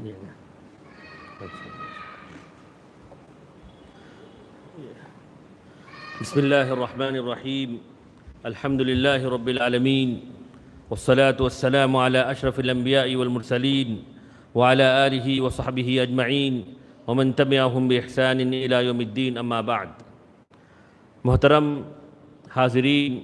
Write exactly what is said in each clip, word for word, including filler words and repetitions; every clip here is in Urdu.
بسم اللہ الرحمن الرحیم الحمد للہ رب العالمین والصلاة والسلام على اشرف الانبیاء والمرسلین وعلى آلہ وصحبہ اجمعین ومن تبعہم بإحسان الى یوم الدین، اما بعد۔ محترم حاضرین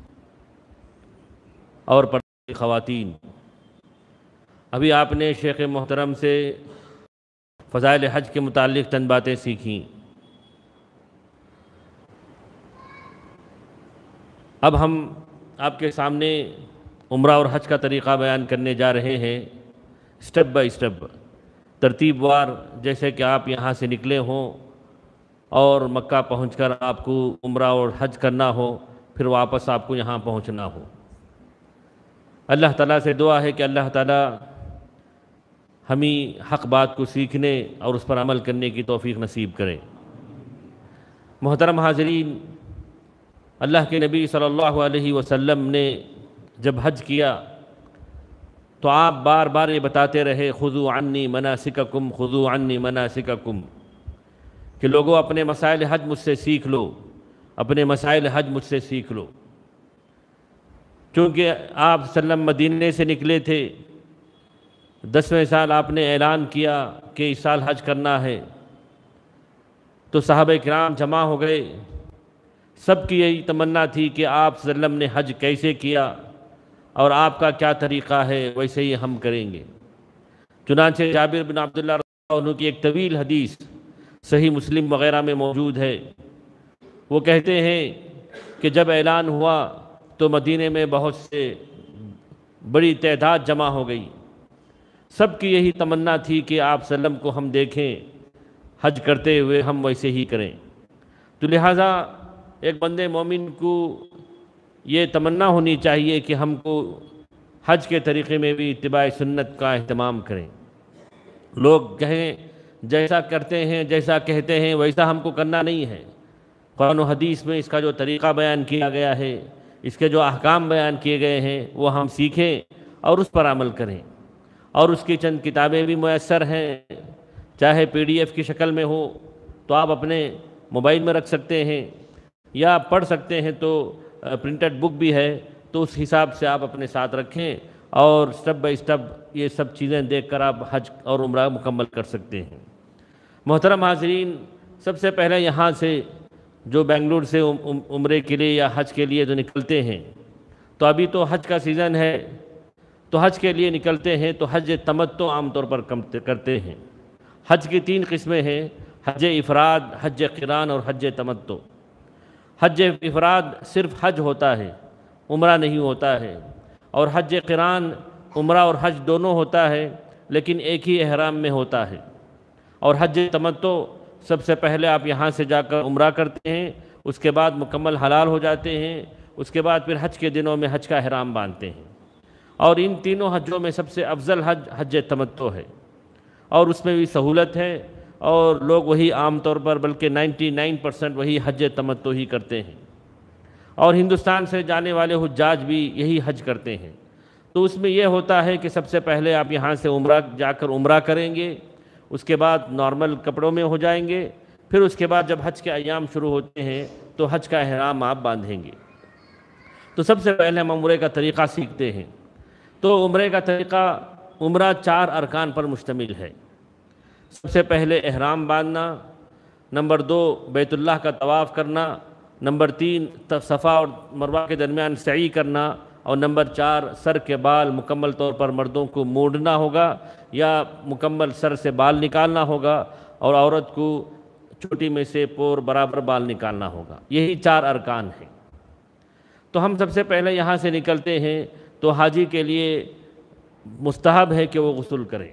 اور پردہ خواتین، ابھی آپ نے شیخ محترم سے فضائل حج کے متعلق چند باتیں سیکھیں۔ اب ہم آپ کے سامنے عمرہ اور حج کا طریقہ بیان کرنے جا رہے ہیں، سٹیپ بائی سٹیپ، ترتیب وار، جیسے کہ آپ یہاں سے نکلے ہوں اور مکہ پہنچ کر آپ کو عمرہ اور حج کرنا ہو، پھر واپس آپ کو یہاں پہنچنا ہو۔ اللہ تعالیٰ سے دعا ہے کہ اللہ تعالیٰ ہمیں حق بات کو سیکھنے اور اس پر عمل کرنے کی توفیق نصیب کرے۔ محترم حاضرین، اللہ کے نبی صلی اللہ علیہ وسلم نے جب حج کیا تو آپ بار بار یہ بتاتے رہے، خذوا عنی مناسککم خذوا عنی مناسککم، کہ لوگوں اپنے مسائل حج مجھ سے سیکھ لو، اپنے مسائل حج مجھ سے سیکھ لو۔ چونکہ آپ صلی اللہ علیہ وسلم مدینے سے نکلے تھے، دسویں سال آپ نے اعلان کیا کہ اس سال حج کرنا ہے، تو صحابہ کرام جمع ہو گئے، سب کی یہی تمنا تھی کہ آپ صلی اللہ علیہ وسلم نے حج کیسے کیا اور آپ کا کیا طریقہ ہے، ویسے ہی ہم کریں گے۔ چنانچہ جابر بن عبداللہ رضی اللہ عنہ کی ایک طویل حدیث صحیح مسلم وغیرہ میں موجود ہے، وہ کہتے ہیں کہ جب اعلان ہوا تو مدینے میں بہت سے بڑی تعداد جمع ہو گئی، سب کی یہی تمنا تھی کہ آپ صلی اللہ علیہ وسلم کو ہم دیکھیں حج کرتے ہوئے، ہم ویسے ہی کریں۔ تو لہٰذا ایک بندے مومن کو یہ تمنا ہونی چاہیے کہ ہم کو حج کے طریقے میں بھی اتباع سنت کا اہتمام کریں۔ لوگ کہیں جیسا کرتے ہیں، جیسا کہتے ہیں ویسا ہم کو کرنا نہیں ہے۔ قرآن و حدیث میں اس کا جو طریقہ بیان کیا گیا ہے، اس کے جو احکام بیان کیے گئے ہیں، وہ ہم سیکھیں اور اس پر عمل کریں۔ اور اس کی چند کتابیں بھی میسر ہیں، چاہے پی ڈی ایف کی شکل میں ہو تو آپ اپنے موبائل میں رکھ سکتے ہیں، یا پڑھ سکتے ہیں تو پرنٹڈ بک بھی ہے، تو اس حساب سے آپ اپنے ساتھ رکھیں اور سٹیپ بائی سٹیپ یہ سب چیزیں دیکھ کر آپ حج اور عمرہ مکمل کر سکتے ہیں۔ محترم حاضرین، سب سے پہلے یہاں سے جو بنگلور سے عمرے کے لیے یا حج کے لیے جو نکلتے ہیں، تو ابھی تو حج کا سیزن ہے، تو حج کے لیے نکلتے ہیں تو حج تمتع عام طور پر کرتے ہیں۔ حج کی تین قسمیں ہیں، حج افراد، حج قران اور حج تمتع۔ حج افراد صرف حج ہوتا ہے، عمرہ نہیں ہوتا ہے، اور حج قران عمرہ اور حج دونوں ہوتا ہے لیکن ایک ہی احرام میں ہوتا ہے۔ اور حج تمتع سب سے پہلے آپ یہاں سے جا کر عمرہ کرتے ہیں، اس کے بعد مکمل حلال ہو جاتے ہیں، اس کے بعد پھر حج کے دنوں میں حج کا احرام باندھتے ہیں۔ اور ان تینوں حجوں میں سب سے افضل حج حج تمتع ہے، اور اس میں بھی سہولت ہے، اور لوگ وہی عام طور پر بلکہ نائنٹی نائن پرسنٹ وہی حج تمتع ہی کرتے ہیں، اور ہندوستان سے جانے والے حجاج بھی یہی حج کرتے ہیں۔ تو اس میں یہ ہوتا ہے کہ سب سے پہلے آپ یہاں سے عمرہ جا کر عمرہ کریں گے، اس کے بعد نارمل کپڑوں میں ہو جائیں گے، پھر اس کے بعد جب حج کے ایام شروع ہوتے ہیں تو حج کا احرام آپ باندھیں گے۔ تو سب سے پہلے ہم عمرے کا طریقہ سیکھتے ہیں۔ تو عمرے کا طریقہ، عمرہ چار ارکان پر مشتمل ہے۔ سب سے پہلے احرام باندھنا، نمبر دو بیت اللہ کا طواف کرنا، نمبر تین صفا اور مروہ کے درمیان سعی کرنا، اور نمبر چار سر کے بال مکمل طور پر مردوں کو موڑنا ہوگا یا مکمل سر سے بال نکالنا ہوگا، اور عورت کو چوٹی میں سے پور برابر بال نکالنا ہوگا۔ یہی چار ارکان ہیں۔ تو ہم سب سے پہلے یہاں سے نکلتے ہیں تو حاجی کے لیے مستحب ہے کہ وہ غسل کریں۔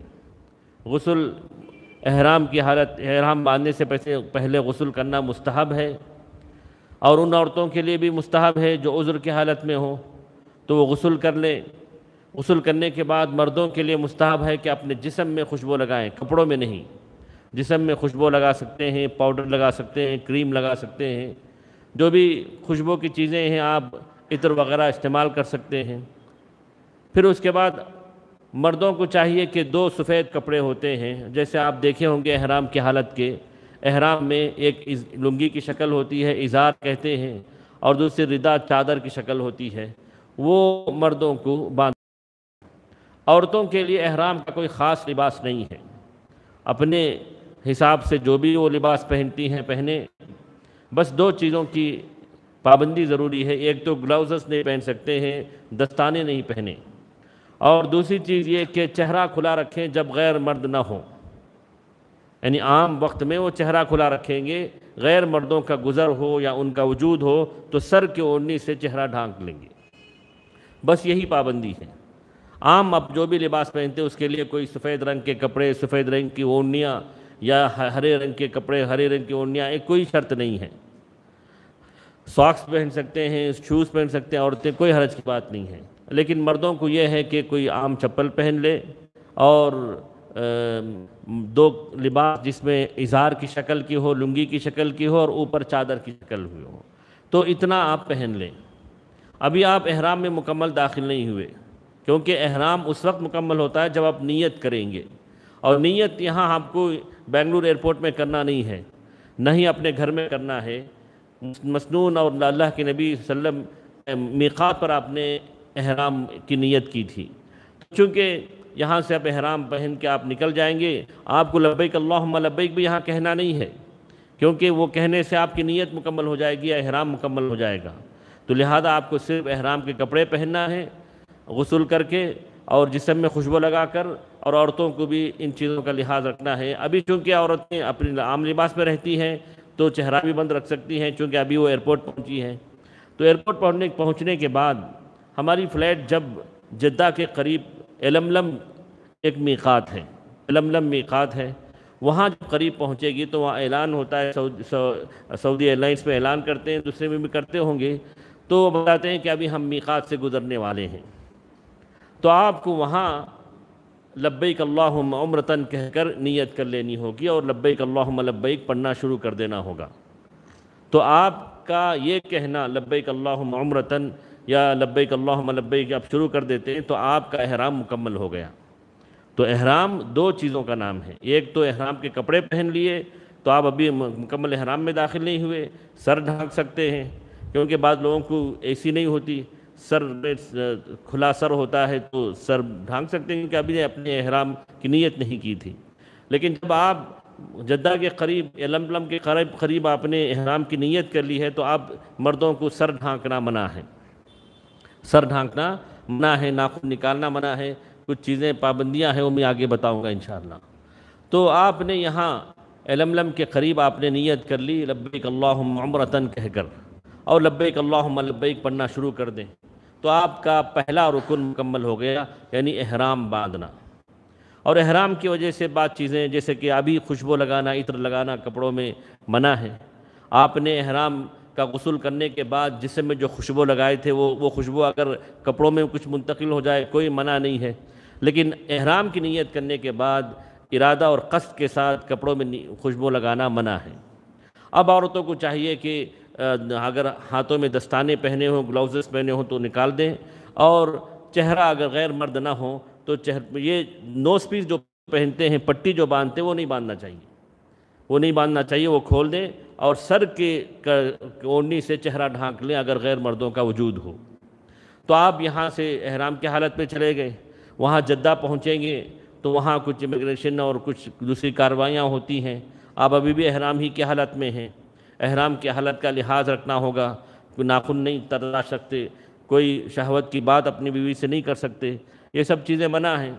غسل احرام کی حالت، احرام باندھنے سے پہلے غسل کرنا مستحب ہے، اور ان عورتوں کے لیے بھی مستحب ہے جو عذر کی حالت میں ہوں تو وہ غسل کر لیں۔ غسل کرنے کے بعد مردوں کے لیے مستحب ہے کہ اپنے جسم میں خوشبو لگائیں، کپڑوں میں نہیں، جسم میں خوشبو لگا سکتے ہیں، پاؤڈر لگا سکتے ہیں، کریم لگا سکتے ہیں، جو بھی خوشبو کی چیزیں ہیں آپ عطر وغیرہ استعمال کر سکتے ہیں۔ پھر اس کے بعد مردوں کو چاہیے کہ دو سفید کپڑے ہوتے ہیں، جیسے آپ دیکھے ہوں گے احرام کی حالت کے، احرام میں ایک لنگی کی شکل ہوتی ہے، ازار کہتے ہیں، اور دوسری ردا چادر کی شکل ہوتی ہے، وہ مردوں کو باندھ۔ عورتوں کے لیے احرام کا کوئی خاص لباس نہیں ہے، اپنے حساب سے جو بھی وہ لباس پہنتی ہیں پہنے، بس دو چیزوں کی پابندی ضروری ہے، ایک تو گلاؤزز نہیں پہن سکتے ہیں، دستانے نہیں پہنے، اور دوسری چیز یہ کہ چہرہ کھلا رکھیں جب غیر مرد نہ ہوں، یعنی عام وقت میں وہ چہرہ کھلا رکھیں گے، غیر مردوں کا گزر ہو یا ان کا وجود ہو تو سر کی اوڑھنی سے چہرہ ڈھانک لیں گے، بس یہی پابندی ہے۔ عام اب جو بھی لباس پہنتے ہیں اس کے لیے کوئی سفید رنگ کے کپڑے، سفید رنگ کی اوڑھنیاں یا ہرے رنگ کے کپڑے، ہرے رنگ کی اوڑھنیاں، ایک کوئی شرط نہیں ہے، ساکس پہن سکتے ہیں، شوز پہن سکتے ہیں عورتیں، کوئی حرج کی بات نہیں ہے، لیکن مردوں کو یہ ہے کہ کوئی عام چپل پہن لے اور دو لباس جس میں ازار کی شکل کی ہو، لنگی کی شکل کی ہو اور اوپر چادر کی شکل ہوئی ہو، تو اتنا آپ پہن لیں۔ ابھی آپ احرام میں مکمل داخل نہیں ہوئے، کیونکہ احرام اس وقت مکمل ہوتا ہے جب آپ نیت کریں گے، اور نیت یہاں آپ کو بنگلور ایئرپورٹ میں کرنا نہیں ہے، نہ ہی اپنے گھر میں کرنا ہے، مسنون اور اللہ کے نبی صلی اللہ علیہ وسلم میقات پر آپ نے احرام کی نیت کی تھی، چونکہ یہاں سے اب احرام پہن کے آپ نکل جائیں گے، آپ کو لبیک اللہم لبیک بھی یہاں کہنا نہیں ہے، کیونکہ وہ کہنے سے آپ کی نیت مکمل ہو جائے گی، احرام مکمل ہو جائے گا، تو لہذا آپ کو صرف احرام کے کپڑے پہننا ہے غسل کر کے، اور جسم میں خوشبو لگا کر، اور عورتوں کو بھی ان چیزوں کا لحاظ رکھنا ہے۔ ابھی چونکہ عورتیں اپنے عام لباس میں رہتی ہیں تو چہرہ بھی بند رکھ سکتی ہیں، چونکہ ابھی وہ ایئرپورٹ پہنچی ہیں، تو ایئرپورٹ پہنچنے پہنچنے کے بعد ہماری فلائٹ جب جدہ کے قریب یلملم ایک میقات ہے، یلملم میقات ہے، وہاں جب قریب پہنچے گی تو وہاں اعلان ہوتا ہے، سعودی ایئر لائنس میں اعلان کرتے ہیں، دوسرے میں بھی کرتے ہوں گے، تو وہ بتاتے ہیں کہ ابھی ہم میقات سے گزرنے والے ہیں، تو آپ کو وہاں لبیک اللہم عمرتن کہہ کر نیت کر لینی ہوگی اور لبیک اللہم لبیک پڑھنا شروع کر دینا ہوگا۔ تو آپ کا یہ کہنا لبیک اللہم عمرتن یا لبیک اللہم لبیک آپ شروع کر دیتے ہیں تو آپ کا احرام مکمل ہو گیا۔ تو احرام دو چیزوں کا نام ہے، ایک تو احرام کے کپڑے پہن لیے تو آپ ابھی مکمل احرام میں داخل نہیں ہوئے، سر ڈھانک سکتے ہیں، کیونکہ بعض لوگوں کو ایسی نہیں ہوتی، سر میں کھلا سر ہوتا ہے تو سر ڈھانک سکتے ہیں کہ ابھی اپنے احرام کی نیت نہیں کی تھی، لیکن جب آپ جدہ کے قریب یلملم کے قریب قریب آپ نے احرام کی نیت کر لی ہے تو آپ مردوں کو سر ڈھانکنا منع ہے، سر ڈھانکنا منع ہے، ناخن نکالنا منع ہے، کچھ چیزیں پابندیاں ہیں وہ میں آگے بتاؤں گا انشاءاللہ۔ تو آپ نے یہاں یلملم کے قریب آپ نے نیت کر لی لبیک اللہم عمرتن کہہ کر، اور لبیک اللہم لبیک پڑھنا شروع کر دیں، تو آپ کا پہلا رکن مکمل ہو گیا، یعنی احرام باندھنا۔ اور احرام کی وجہ سے بعض چیزیں جیسے کہ ابھی خوشبو لگانا، عطر لگانا کپڑوں میں منع ہے، آپ نے احرام کا غسل کرنے کے بعد جسم میں جو خوشبو لگائے تھے وہ وہ خوشبو اگر کپڑوں میں کچھ منتقل ہو جائے کوئی منع نہیں ہے، لیکن احرام کی نیت کرنے کے بعد ارادہ اور قصد کے ساتھ کپڑوں میں خوشبو لگانا منع ہے۔ اب عورتوں کو چاہیے کہ اگر ہاتھوں میں دستانے پہنے ہوں، گلاؤزز پہنے ہوں تو نکال دیں، اور چہرہ اگر غیر مرد نہ ہو تو چہر یہ نوز پیس جو پہنتے ہیں، پٹی جو باندھتے ہیں وہ نہیں باندھنا چاہیے، وہ نہیں باندھنا چاہیے، وہ کھول دیں اور سر کے اوڑھنی سے چہرہ ڈھانک لیں اگر غیر مردوں کا وجود ہو۔ تو آپ یہاں سے احرام کی حالت میں چلے گئے، وہاں جدہ پہنچیں گے تو وہاں کچھ امیگریشن اور کچھ دوسری کارروائیاں ہوتی ہیں، آپ ابھی بھی احرام ہی کی حالت میں ہیں، احرام کی حالت کا لحاظ رکھنا ہوگا، کوئی ناخن نہیں تراش سکتے، کوئی شہوت کی بات اپنی بیوی سے نہیں کر سکتے، یہ سب چیزیں منع ہیں،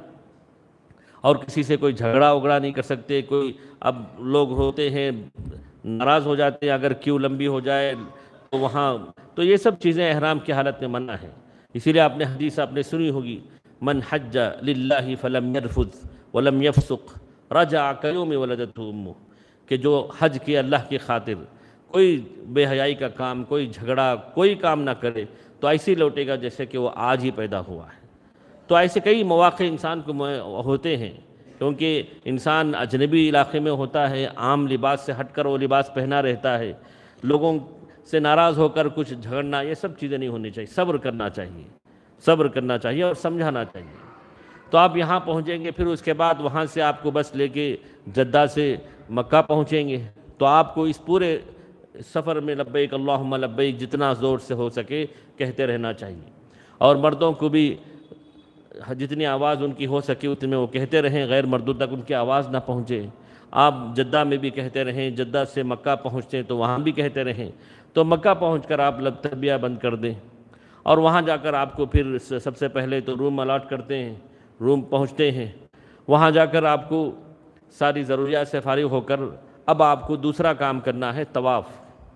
اور کسی سے کوئی جھگڑا وگڑا نہیں کر سکتے۔ کوئی اب لوگ ہوتے ہیں ناراض ہو جاتے ہیں اگر کیو لمبی ہو جائے تو وہاں، تو یہ سب چیزیں احرام کی حالت میں منع ہیں۔ اسی لیے آپ نے حدیث آپ نے سنی ہوگی، من حج للہ فلم یرفث ولم یفسق رجع کیوم ولدتہ امہ، کہ جو حج کیا اللہ کی خاطر، کوئی بے حیائی کا کام، کوئی جھگڑا، کوئی کام نہ کرے تو ایسے لوٹے گا جیسے کہ وہ آج ہی پیدا ہوا ہے۔ تو ایسے کئی مواقع انسان کو ہوتے ہیں، کیونکہ انسان اجنبی علاقے میں ہوتا ہے، عام لباس سے ہٹ کر وہ لباس پہنا رہتا ہے، لوگوں سے ناراض ہو کر کچھ جھگڑنا، یہ سب چیزیں نہیں ہونی چاہیے، صبر کرنا چاہیے، صبر کرنا چاہیے اور سمجھانا چاہیے۔ تو آپ یہاں پہنچیں گے، پھر اس کے بعد وہاں سے آپ کو بس لے کے جدہ سے مکہ پہنچیں گے، تو آپ کو اس پورے سفر میں لبیک اللہم لبیک جتنا زور سے ہو سکے کہتے رہنا چاہیے، اور مردوں کو بھی جتنی آواز ان کی ہو سکے اتنے میں وہ کہتے رہیں، غیر مردوں تک ان کی آواز نہ پہنچے۔ آپ جدہ میں بھی کہتے رہیں، جدہ سے مکہ پہنچتے ہیں تو وہاں بھی کہتے رہیں، تو مکہ پہنچ کر آپ تلبیہ بند کر دیں، اور وہاں جا کر آپ کو پھر سب سے پہلے تو روم الاٹ کرتے ہیں، روم پہنچتے ہیں، وہاں جا کر آپ کو ساری ضروریات سے فارغ ہو کر اب آپ کو دوسرا کام کرنا ہے، طواف۔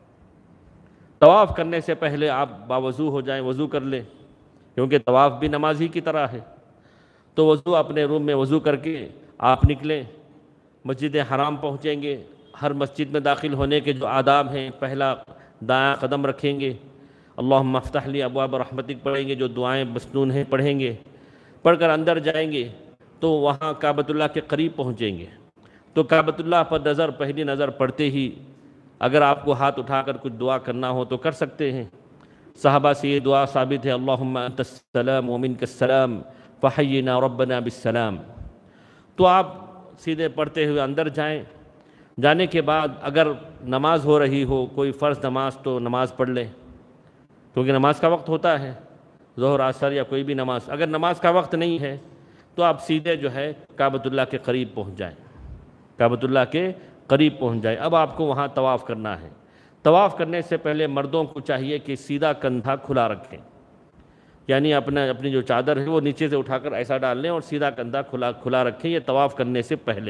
طواف کرنے سے پہلے آپ باوضو ہو جائیں، وضو کر لیں، کیونکہ طواف بھی نماز ہی کی طرح ہے۔ تو وضو اپنے روم میں وضو کر کے آپ نکلیں، مسجد حرام پہنچیں گے۔ ہر مسجد میں داخل ہونے کے جو آداب ہیں، پہلا دایاں قدم رکھیں گے، اللہم افتح لی ابواب رحمتک پڑھیں گے، جو دعائیں مسنون ہیں پڑھیں گے، پڑھ کر اندر جائیں گے تو وہاں کعبۃ اللہ کے قریب پہنچیں گے، تو کعبۃ اللہ پر نظر پہلی نظر پڑتے ہی اگر آپ کو ہاتھ اٹھا کر کچھ دعا کرنا ہو تو کر سکتے ہیں۔ صحابہ سے یہ دعا ثابت ہے، اللہم انت السلام ومنک السلام فحینا ربنا بالسلام۔ تو آپ سیدھے پڑھتے ہوئے اندر جائیں، جانے کے بعد اگر نماز ہو رہی ہو، کوئی فرض نماز، تو نماز پڑھ لیں، کیونکہ نماز کا وقت ہوتا ہے، ظہر عصر یا کوئی بھی نماز۔ اگر نماز کا وقت نہیں ہے تو آپ سیدھے جو ہے کعبۃ اللہ کے قریب پہنچ جائیں، کعبۃ اللہ کے قریب پہنچ جائیں۔ اب آپ کو وہاں طواف کرنا ہے۔ طواف کرنے سے پہلے مردوں کو چاہیے کہ سیدھا کندھا کھلا رکھیں، یعنی اپنا اپنی جو چادر ہے وہ نیچے سے اٹھا کر ایسا ڈال لیں اور سیدھا کندھا کھلا کھلا رکھیں، یہ طواف کرنے سے پہلے۔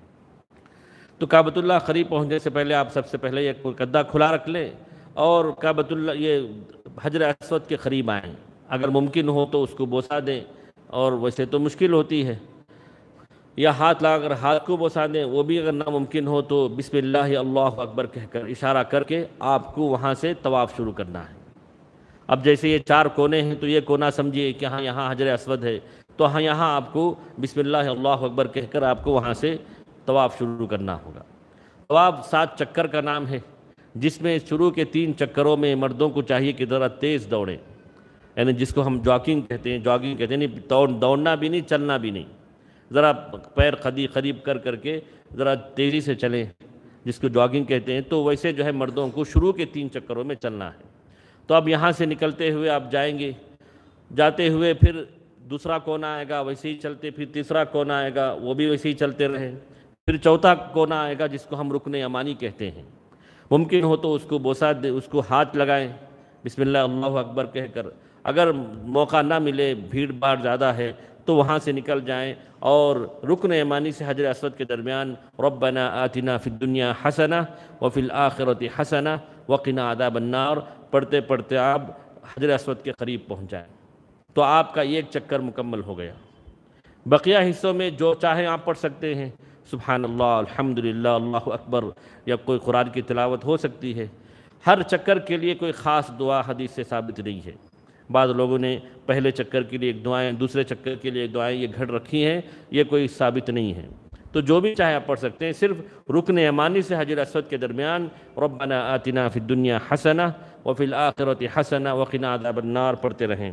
تو کعبۃ اللہ قریب پہنچنے سے پہلے آپ سب سے پہلے یہ کندھا کھلا رکھ لیں، اور کعبۃ اللہ یہ حجر اسود کے قریب آئیں، اگر ممکن ہو تو اس کو بوسہ دیں، اور ویسے تو مشکل ہوتی ہے، یا ہاتھ لگا کر ہاتھ کو بوسہ دیں، وہ بھی اگر ناممکن ہو تو بسم اللہ اللہ اکبر کہہ کر اشارہ کر کے آپ کو وہاں سے طواف شروع کرنا ہے۔ اب جیسے یہ چار کونے ہیں تو یہ کونا سمجھیے کہ ہاں یہاں حجر اسود ہے، تو ہاں یہاں آپ کو بسم اللہ اللہ اکبر کہہ کر آپ کو وہاں سے طواف شروع کرنا ہوگا۔ طواف سات چکر کا نام ہے، جس میں شروع کے تین چکروں میں مردوں کو چاہیے کہ ذرا تیز دوڑیں، یعنی جس کو ہم جاگنگ کہتے ہیں، جاگنگ کہتے ہیں نہیں، دوڑنا بھی نہیں، چلنا بھی نہیں، ذرا پیر قریب قریب کر کر کے ذرا تیزی سے چلیں، جس کو جاگنگ کہتے ہیں۔ تو ویسے جو ہے مردوں کو شروع کے تین چکروں میں چلنا ہے۔ تو اب یہاں سے نکلتے ہوئے آپ جائیں گے، جاتے ہوئے پھر دوسرا کونا آئے گا، ویسے ہی چلتے، پھر تیسرا کونا آئے گا، وہ بھی ویسے ہی چلتے رہیں، پھر چوتھا کونا آئے گا جس کو ہم رکن یمانی کہتے ہیں۔ ممکن ہو تو اس کو بوسہ دے، اس کو ہاتھ لگائیں بسم اللہ اللہ اکبر کہہ کر۔ اگر موقع نہ ملے، بھیڑ بھاڑ زیادہ ہے، تو وہاں سے نکل جائیں اور رکن یمانی سے حجر اسود کے درمیان ربنا آتنا فی الدنیا حسنہ وفی الآخرۃ حسنہ وقنا عذاب النار پڑھتے پڑھتے آپ حجر اسود کے قریب پہنچ جائیں، تو آپ کا ایک چکر مکمل ہو گیا۔ بقیہ حصوں میں جو چاہیں آپ پڑھ سکتے ہیں، سبحان اللہ، الحمدللہ، اللہ اکبر، یا کوئی قرآن کی تلاوت ہو سکتی ہے۔ ہر چکر کے لیے کوئی خاص دعا حدیث سے ثابت نہیں ہے۔ بعض لوگوں نے پہلے چکر کے لیے ایک دعائیں، دوسرے چکر کے لیے ایک دعائیں یہ گھڑ رکھی ہیں، یہ کوئی ثابت نہیں ہے۔ تو جو بھی چاہے آپ پڑھ سکتے ہیں، صرف رکن یمانی سے حجر اسود کے درمیان ربنا آتنا فی الدنیا حسنہ وفی الآخرۃ حسنہ وقنا عذاب النار پڑھتے رہیں۔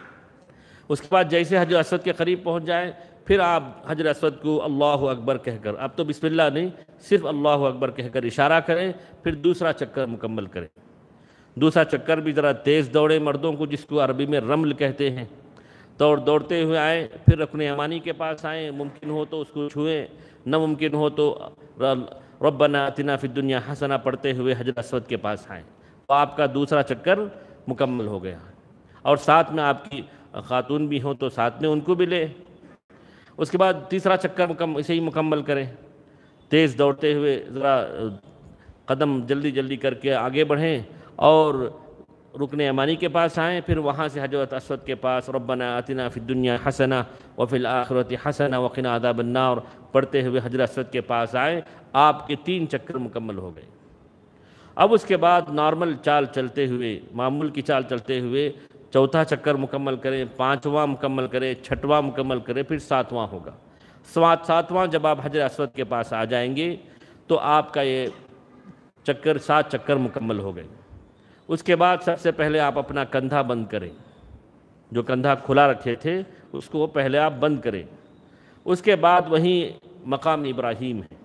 اس کے بعد جیسے حجر اسود کے قریب پہنچ جائیں، پھر آپ حجر اسود کو اللہ اکبر کہہ کر، اب تو بسم اللہ نہیں، صرف اللہ اکبر کہہ کر اشارہ کریں، پھر دوسرا چکر مکمل کریں۔ دوسرا چکر بھی ذرا تیز دوڑے مردوں کو، جس کو عربی میں رمل کہتے ہیں، دوڑ دوڑتے ہوئے آئیں، پھر رکن یمانی کے پاس آئیں، ممکن ہو تو اس کو چھوئیں، نہ ممکن ہو تو ربنا آتنا فی الدنیا حسنہ پڑھتے ہوئے حجر اسود کے پاس آئیں، تو آپ کا دوسرا چکر مکمل ہو گیا۔ اور ساتھ میں آپ کی خاتون بھی ہوں تو ساتھ میں ان کو بھی لے۔ اس کے بعد تیسرا چکر مکمل اسے ہی مکمل کریں، تیز دوڑتے ہوئے ذرا قدم جلدی جلدی کر کے آگے بڑھیں اور رکن یمانی کے پاس آئیں، پھر وہاں سے حجر اسود کے پاس ربنا آتنا فی الدنیا حسنہ وفی الآخرۃ حسنہ وقنا عذاب النار پڑھتے ہوئے حجر اسود کے پاس آئیں۔ آپ کے تین چکر مکمل ہو گئے۔ اب اس کے بعد نارمل چال چلتے ہوئے، معمول کی چال چلتے ہوئے چوتھا چکر مکمل کریں، پانچواں مکمل کریں، چھٹواں مکمل کریں، پھر ساتواں ہوگا۔ سات ساتواں جب آپ حجر اسود کے پاس آ جائیں گے تو آپ کا یہ چکر سات چکر مکمل ہو گئے۔ اس کے بعد سب سے پہلے آپ اپنا کندھا بند کریں، جو کندھا کھلا رکھے تھے اس کو پہلے آپ بند کریں، اس کے بعد وہیں مقام ابراہیم ہے۔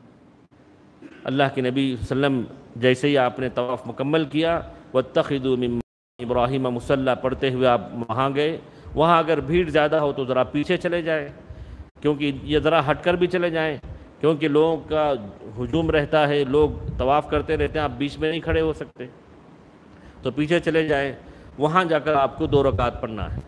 اللہ کے نبی صلی اللہ علیہ وسلم جیسے ہی آپ نے طواف مکمل کیا، وَاتَّخِذُوا مِن مَّقَامِ ابراہیم مصلی پڑھتے ہوئے آپ وہاں گئے۔ وہاں اگر بھیڑ زیادہ ہو تو ذرا پیچھے چلے جائیں، کیونکہ یہ ذرا ہٹ کر بھی چلے جائیں، کیونکہ لوگوں کا ہجوم رہتا ہے، لوگ طواف کرتے رہتے ہیں، آپ بیچ میں نہیں کھڑے ہو سکتے، تو پیچھے چلے جائیں۔ وہاں جا کر آپ کو دو رکعت پڑھنا ہے۔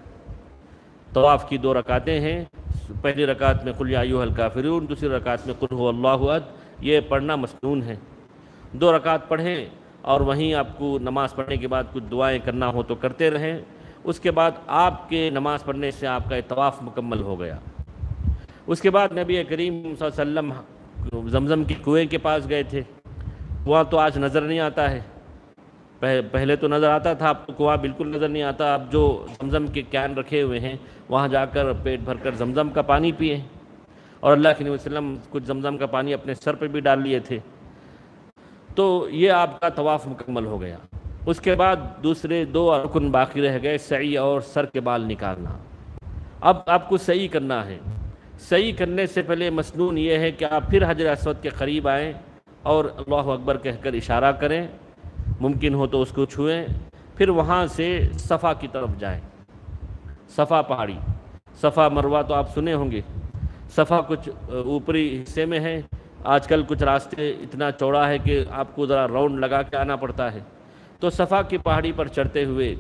طواف کی دو رکعتیں ہیں، پہلی رکعت میں قل یا ایھا الکافرون، دوسری رکعت میں قل ھو اللہ احد، یہ پڑھنا مسنون ہے۔ دو رکعت پڑھیں اور وہیں آپ کو نماز پڑھنے کے بعد کچھ دعائیں کرنا ہو تو کرتے رہیں۔ اس کے بعد آپ کے نماز پڑھنے سے آپ کا طواف مکمل ہو گیا۔ اس کے بعد نبی کریم صلی اللہ علیہ وسلم زمزم کے کنویں کے پاس گئے تھے۔ کنواں تو آج نظر نہیں آتا ہے، پہلے تو نظر آتا تھا، اب تو کنواں بالکل نظر نہیں آتا۔ اب جو زمزم کے کین رکھے ہوئے ہیں وہاں جا کر پیٹ بھر کر زمزم کا پانی پئیں، اور اللہ کے نبی صلی اللہ علیہ وسلم کچھ زمزم کا پانی اپنے سر پہ بھی ڈال لیے تھے۔ تو یہ آپ کا طواف مکمل ہو گیا۔ اس کے بعد دوسرے دو رکن باقی رہ گئے، سعی اور سر کے بال نکالنا۔ اب آپ کو سعی کرنا ہے۔ سعی کرنے سے پہلے مسنون یہ ہے کہ آپ پھر حجر اسود کے قریب آئیں اور اللہ اکبر کہہ کر اشارہ کریں، ممکن ہو تو اس کو چھوئیں، پھر وہاں سے صفا کی طرف جائیں۔ صفا پہاڑی، صفا مروہ تو آپ سنے ہوں گے۔ صفا کچھ اوپری حصے میں ہے، آج کل کچھ راستے اتنا چوڑا ہے کہ آپ کو ذرا راؤنڈ لگا کے آنا پڑتا ہے۔ تو صفا کی پہاڑی پر چڑھتے ہوئے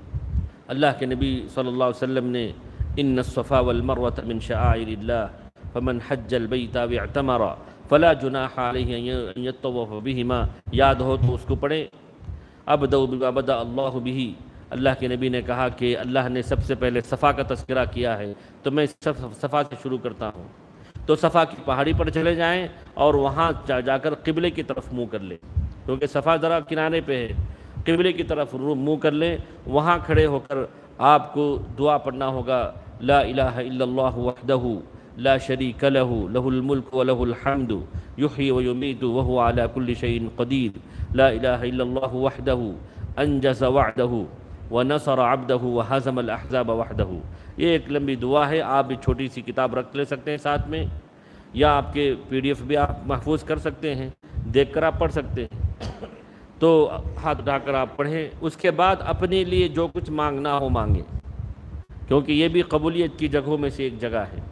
اللہ کے نبی صلی اللہ علیہ وسلم نے ان الصفا والمروۃ من شعائر اللہ فمن حج البیت او اعتمر فلا جناح علیہ ان یطوف بہما، یاد ہو تو اس کو پڑھیں۔ ابدأ بما بدأ اللہ بہ، اللہ کے نبی نے کہا کہ اللہ نے سب سے پہلے صفا کا تذکرہ کیا ہے تو میں صفا سے شروع کرتا ہوں۔ تو صفا کی پہاڑی پر چلے جائیں اور وہاں جا کر قبلے کی طرف منہ کر لیں، کیونکہ صفا ذرا کنارے پہ ہے، قبلے کی طرف منہ کر لیں۔ وہاں کھڑے ہو کر آپ کو دعا پڑھنا ہوگا، لا الہ الا اللہ وحدہ لا شریک لہ لہ الملک ولہ الحمد یحیی ویمیت وہو علی کل شیء قدیر، لا الہ الا اللہ وحدہ انجز وعدہ ونصر عبدہ وہزم الاحزاب وحدہ۔ یہ ایک لمبی دعا ہے، آپ بھی چھوٹی سی کتاب رکھ لے سکتے ہیں ساتھ میں، یا آپ کے پی ڈی ایف بھی آپ محفوظ کر سکتے ہیں، دیکھ کر آپ پڑھ سکتے ہیں۔ تو ہاتھ اٹھا کر آپ پڑھیں۔ اس کے بعد اپنے لیے جو کچھ مانگنا ہو مانگیں، کیونکہ یہ بھی قبولیت کی جگہوں میں سے ایک جگہ ہے۔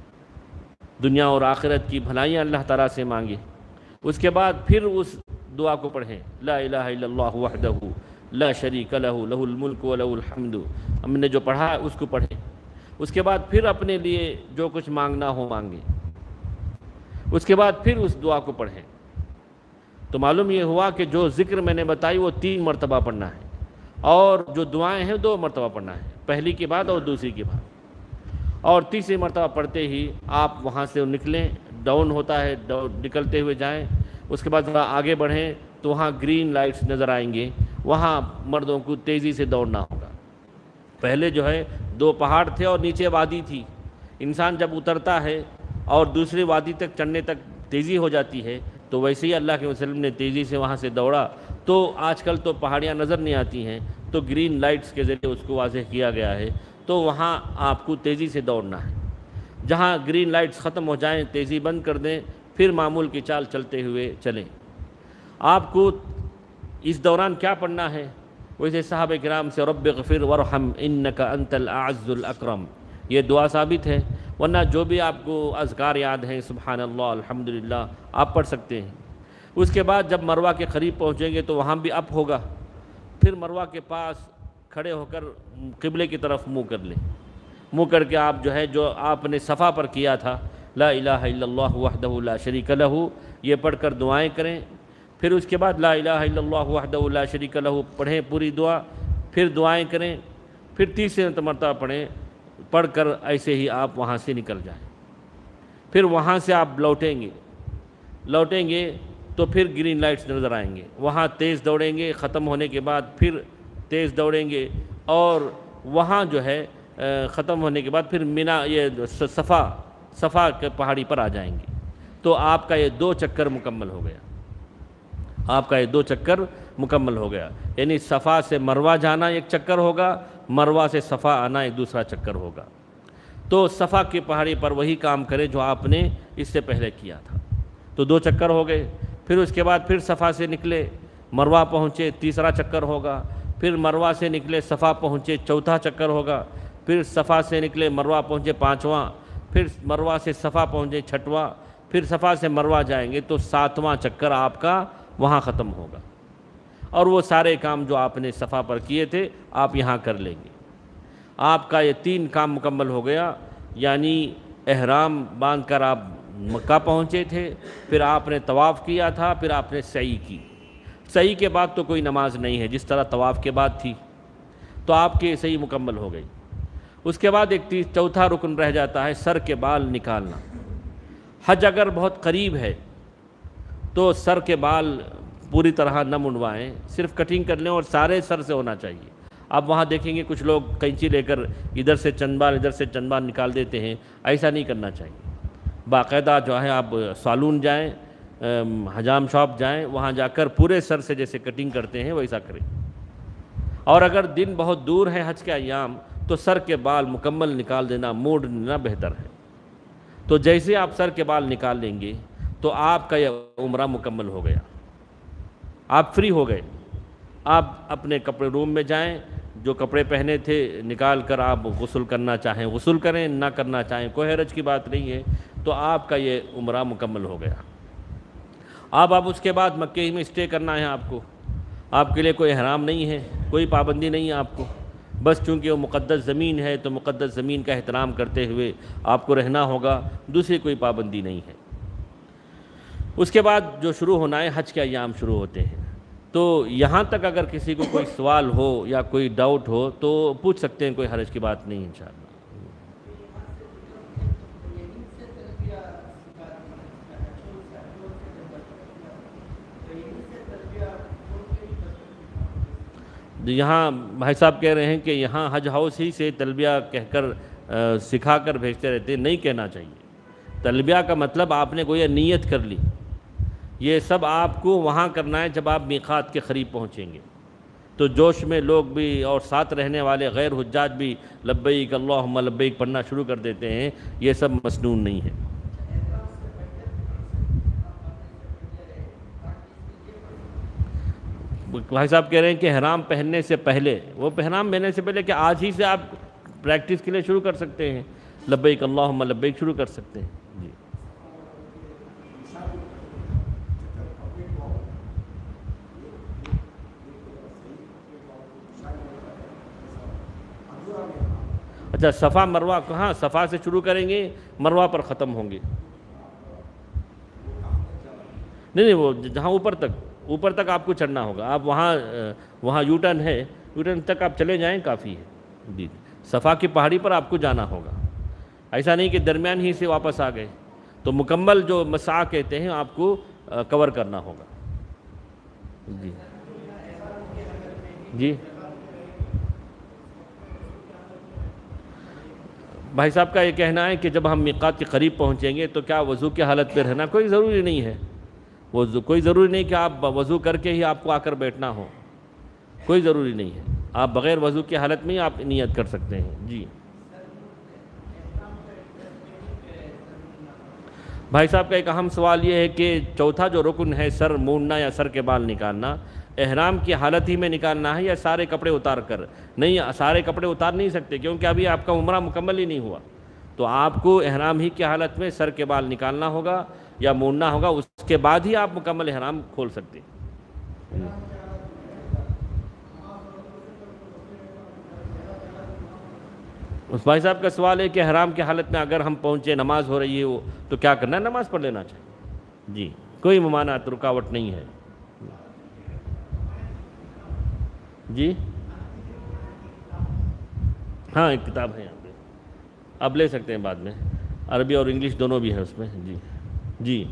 دنیا اور آخرت کی بھلائیاں اللہ تعالیٰ سے مانگیں۔ اس کے بعد پھر اس دعا کو پڑھیں، لا الہ الا اللہ وحدہ لا شریک لہ لہ الملک ولہ الحمد۔ ہم نے جو پڑھا ہے اس کو پڑھیں۔ اس کے بعد پھر اپنے لیے جو کچھ مانگنا ہو مانگیں۔ اس کے بعد پھر اس دعا کو پڑھیں۔ تو معلوم یہ ہوا کہ جو ذکر میں نے بتائی وہ تین مرتبہ پڑھنا ہے، اور جو دعائیں ہیں دو مرتبہ پڑھنا ہے، پہلی کے بعد اور دوسری کے بعد۔ اور تیسری مرتبہ پڑھتے ہی آپ وہاں سے نکلیں، ڈاؤن ہوتا ہے، نکلتے ہوئے جائیں۔ اس کے بعد ذرا آگے بڑھیں تو وہاں گرین لائٹس نظر آئیں گے، وہاں مردوں کو تیزی سے دوڑنا ہوگا۔ پہلے جو ہے دو پہاڑ تھے اور نیچے وادی تھی، انسان جب اترتا ہے اور دوسری وادی تک چڑھنے تک تیزی ہو جاتی ہے، تو ویسے ہی اللہ کے وسلم نے تیزی سے وہاں سے دوڑا۔ تو آج کل تو پہاڑیاں نظر نہیں آتی ہیں، تو گرین لائٹس کے ذریعے اس کو واضح کیا گیا ہے، تو وہاں آپ کو تیزی سے دوڑنا ہے۔ جہاں گرین لائٹس ختم ہو جائیں تیزی بند کر دیں، پھر معمول کی چال چلتے ہوئے چلیں۔ آپ کو اس دوران کیا پڑھنا ہے؟ ویسے صحابہ کرام سے رب اغفر ورحم انک انت الاعز الاکرم، یہ دعا ثابت ہے، ورنہ جو بھی آپ کو اذکار یاد ہیں، سبحان اللہ الحمدللہ، آپ پڑھ سکتے ہیں۔ اس کے بعد جب مروہ کے قریب پہنچیں گے تو وہاں بھی اپ ہوگا، پھر مروہ کے پاس کھڑے ہو کر قبلے کی طرف منہ کر لیں۔ منہ کر کے آپ جو ہے جو آپ نے صفا پر کیا تھا، لا الہ الا اللہ وحدہ لا شریک لہ، یہ پڑھ کر دعائیں کریں۔ پھر اس کے بعد لا الہ الا اللہ وحدہ لا شریک لہ پڑھیں پوری دعا، پھر دعائیں کریں، پھر تیسرے مرتبہ پڑھیں، پڑھ کر ایسے ہی آپ وہاں سے نکل جائیں۔ پھر وہاں سے آپ لوٹیں گے، لوٹیں گے تو پھر گرین لائٹس نظر آئیں گے، وہاں تیز دوڑیں گے، ختم ہونے کے بعد پھر تیز دوڑیں گے، اور وہاں جو ہے ختم ہونے کے بعد پھر مینا یہ صفا صفا کے پہاڑی پر آ جائیں گے۔ تو آپ کا یہ دو چکر مکمل ہو گیا، آپ کا یہ دو چکر مکمل ہو گیا، یعنی صفا سے مروہ جانا ایک چکر ہوگا، مروہ سے صفا آنا ایک دوسرا چکر ہوگا۔ تو صفا کی پہاڑی پر وہی کام کرے جو آپ نے اس سے پہلے کیا تھا۔ تو دو چکر ہو گئے، پھر اس کے بعد پھر صفا سے نکلے، مروہ پہنچے، تیسرا چکر ہوگا، پھر مروہ سے نکلے صفا پہنچے، چوتھا چکر ہوگا، پھر صفا سے نکلے مروہ پہنچے پانچواں، پھر مروہ سے صفا پہنچے چھٹواں، پھر صفا سے مروہ جائیں گے تو ساتواں چکر آپ کا وہاں ختم ہوگا، اور وہ سارے کام جو آپ نے صفا پر کیے تھے آپ یہاں کر لیں گے۔ آپ کا یہ تین کام مکمل ہو گیا، یعنی احرام باندھ کر آپ مکہ پہنچے تھے، پھر آپ نے طواف کیا تھا، پھر آپ نے سعی کی۔ سعی کے بعد تو کوئی نماز نہیں ہے جس طرح طواف کے بعد تھی، تو آپ کی سعی مکمل ہو گئی۔ اس کے بعد ایک تیس چوتھا رکن رہ جاتا ہے سر کے بال نکالنا۔ حج اگر بہت قریب ہے تو سر کے بال پوری طرح نہ منڈوائیں، صرف کٹنگ کر لیں، اور سارے سر سے ہونا چاہیے۔ آپ وہاں دیکھیں گے کچھ لوگ قینچی لے کر ادھر سے چند بال ادھر سے چند بال نکال دیتے ہیں، ایسا نہیں کرنا چاہیے۔ باقاعدہ جو ہے آپ سالون جائیں، حجام شاپ جائیں، وہاں جا کر پورے سر سے جیسے کٹنگ کرتے ہیں ویسا کریں۔ اور اگر دن بہت دور ہے حج کے ایام تو سر کے بال مکمل نکال دینا، موڑ دینا بہتر ہے۔ تو جیسے آپ سر کے بال نکال لیں گے تو آپ کا یہ عمرہ مکمل ہو گیا، آپ فری ہو گئے۔ آپ اپنے کپڑے روم میں جائیں، جو کپڑے پہنے تھے نکال کر آپ غسل کرنا چاہیں غسل کریں، نہ کرنا چاہیں کوئی حرج کی بات نہیں ہے، تو آپ کا یہ عمرہ مکمل ہو گیا۔ اب اب اس کے بعد مکے ہی میں اسٹے کرنا ہے آپ کو، آپ کے لیے کوئی احرام نہیں ہے، کوئی پابندی نہیں ہے آپ کو، بس چونکہ وہ مقدس زمین ہے تو مقدس زمین کا احترام کرتے ہوئے آپ کو رہنا ہوگا، دوسری کوئی پابندی نہیں ہے۔ اس کے بعد جو شروع ہونا ہے حج کے ایام شروع ہوتے ہیں، تو یہاں تک اگر کسی کو کوئی سوال ہو یا کوئی ڈاؤٹ ہو تو پوچھ سکتے ہیں، کوئی حرج کی بات نہیں انشاءاللہ۔ یہاں بھائی صاحب کہہ رہے ہیں کہ یہاں حج ہاؤس ہی سے تلبیہ کہہ کر سکھا کر بھیجتے رہتے ہیں، نہیں کہنا چاہیے۔ تلبیہ کا مطلب آپ نے گویا نیت کر لی، یہ سب آپ کو وہاں کرنا ہے جب آپ میقات کے قریب پہنچیں گے، تو جوش میں لوگ بھی اور ساتھ رہنے والے غیر حجاج بھی لبیک اللہم لبیک پڑھنا شروع کر دیتے ہیں، یہ سب مسنون نہیں ہے۔ بھائی صاحب کہہ رہے ہیں کہ احرام پہننے سے پہلے، وہ احرام پہننے سے پہلے کہ آج ہی سے آپ پریکٹس کے لیے شروع کر سکتے ہیں، لبیک اللہم لبیک شروع کر سکتے ہیں۔ جی اچھا، صفا مروہ کہاں؟ صفا سے شروع کریں گے، مروہ پر ختم ہوں گے۔ نہیں نہیں، وہ جہاں اوپر تک اوپر تک آپ کو چڑھنا ہوگا، آپ وہاں وہاں یو ٹرن ہے، یو ٹرن تک آپ چلے جائیں کافی ہے۔ جی صفا کی پہاڑی پر آپ کو جانا ہوگا، ایسا نہیں کہ درمیان ہی سے واپس آ گئے، تو مکمل جو مسعی کہتے ہیں آپ کو کور کرنا ہوگا۔ جی جی بھائی صاحب کا یہ کہنا ہے کہ جب ہم میقات کے قریب پہنچیں گے تو کیا وضو کی حالت پہ رہنا؟ کوئی ضروری نہیں ہے، وضو کوئی ضروری نہیں کہ آپ وضو کر کے ہی آپ کو آ کر بیٹھنا ہو، کوئی ضروری نہیں ہے، آپ بغیر وضو کی حالت میں ہی آپ نیت کر سکتے ہیں۔ جی بھائی صاحب کا ایک اہم سوال یہ ہے کہ چوتھا جو رکن ہے سر مونڈنا یا سر کے بال نکالنا، احرام کی حالت ہی میں نکالنا ہے یا سارے کپڑے اتار کر؟ نہیں، سارے کپڑے اتار نہیں سکتے کیونکہ ابھی آپ کا عمرہ مکمل ہی نہیں ہوا، تو آپ کو احرام ہی کی حالت میں سر کے بال نکالنا ہوگا یا مونڈنا ہوگا، اس کے بعد ہی آپ مکمل احرام کھول سکتے ہیں۔ اس بھائی صاحب کا سوال ہے کہ احرام کی حالت میں اگر ہم پہنچے، نماز ہو رہی ہے وہ تو کیا کرنا ہے؟ نماز پڑھ لینا چاہیے۔ جی کوئی ممانعت رکاوٹ نہیں ہے۔ جی ہاں ایک کتاب ہے یہاں پہ، آپ لے سکتے ہیں بعد میں، عربی اور انگلش دونوں بھی ہے اس میں۔ جی جی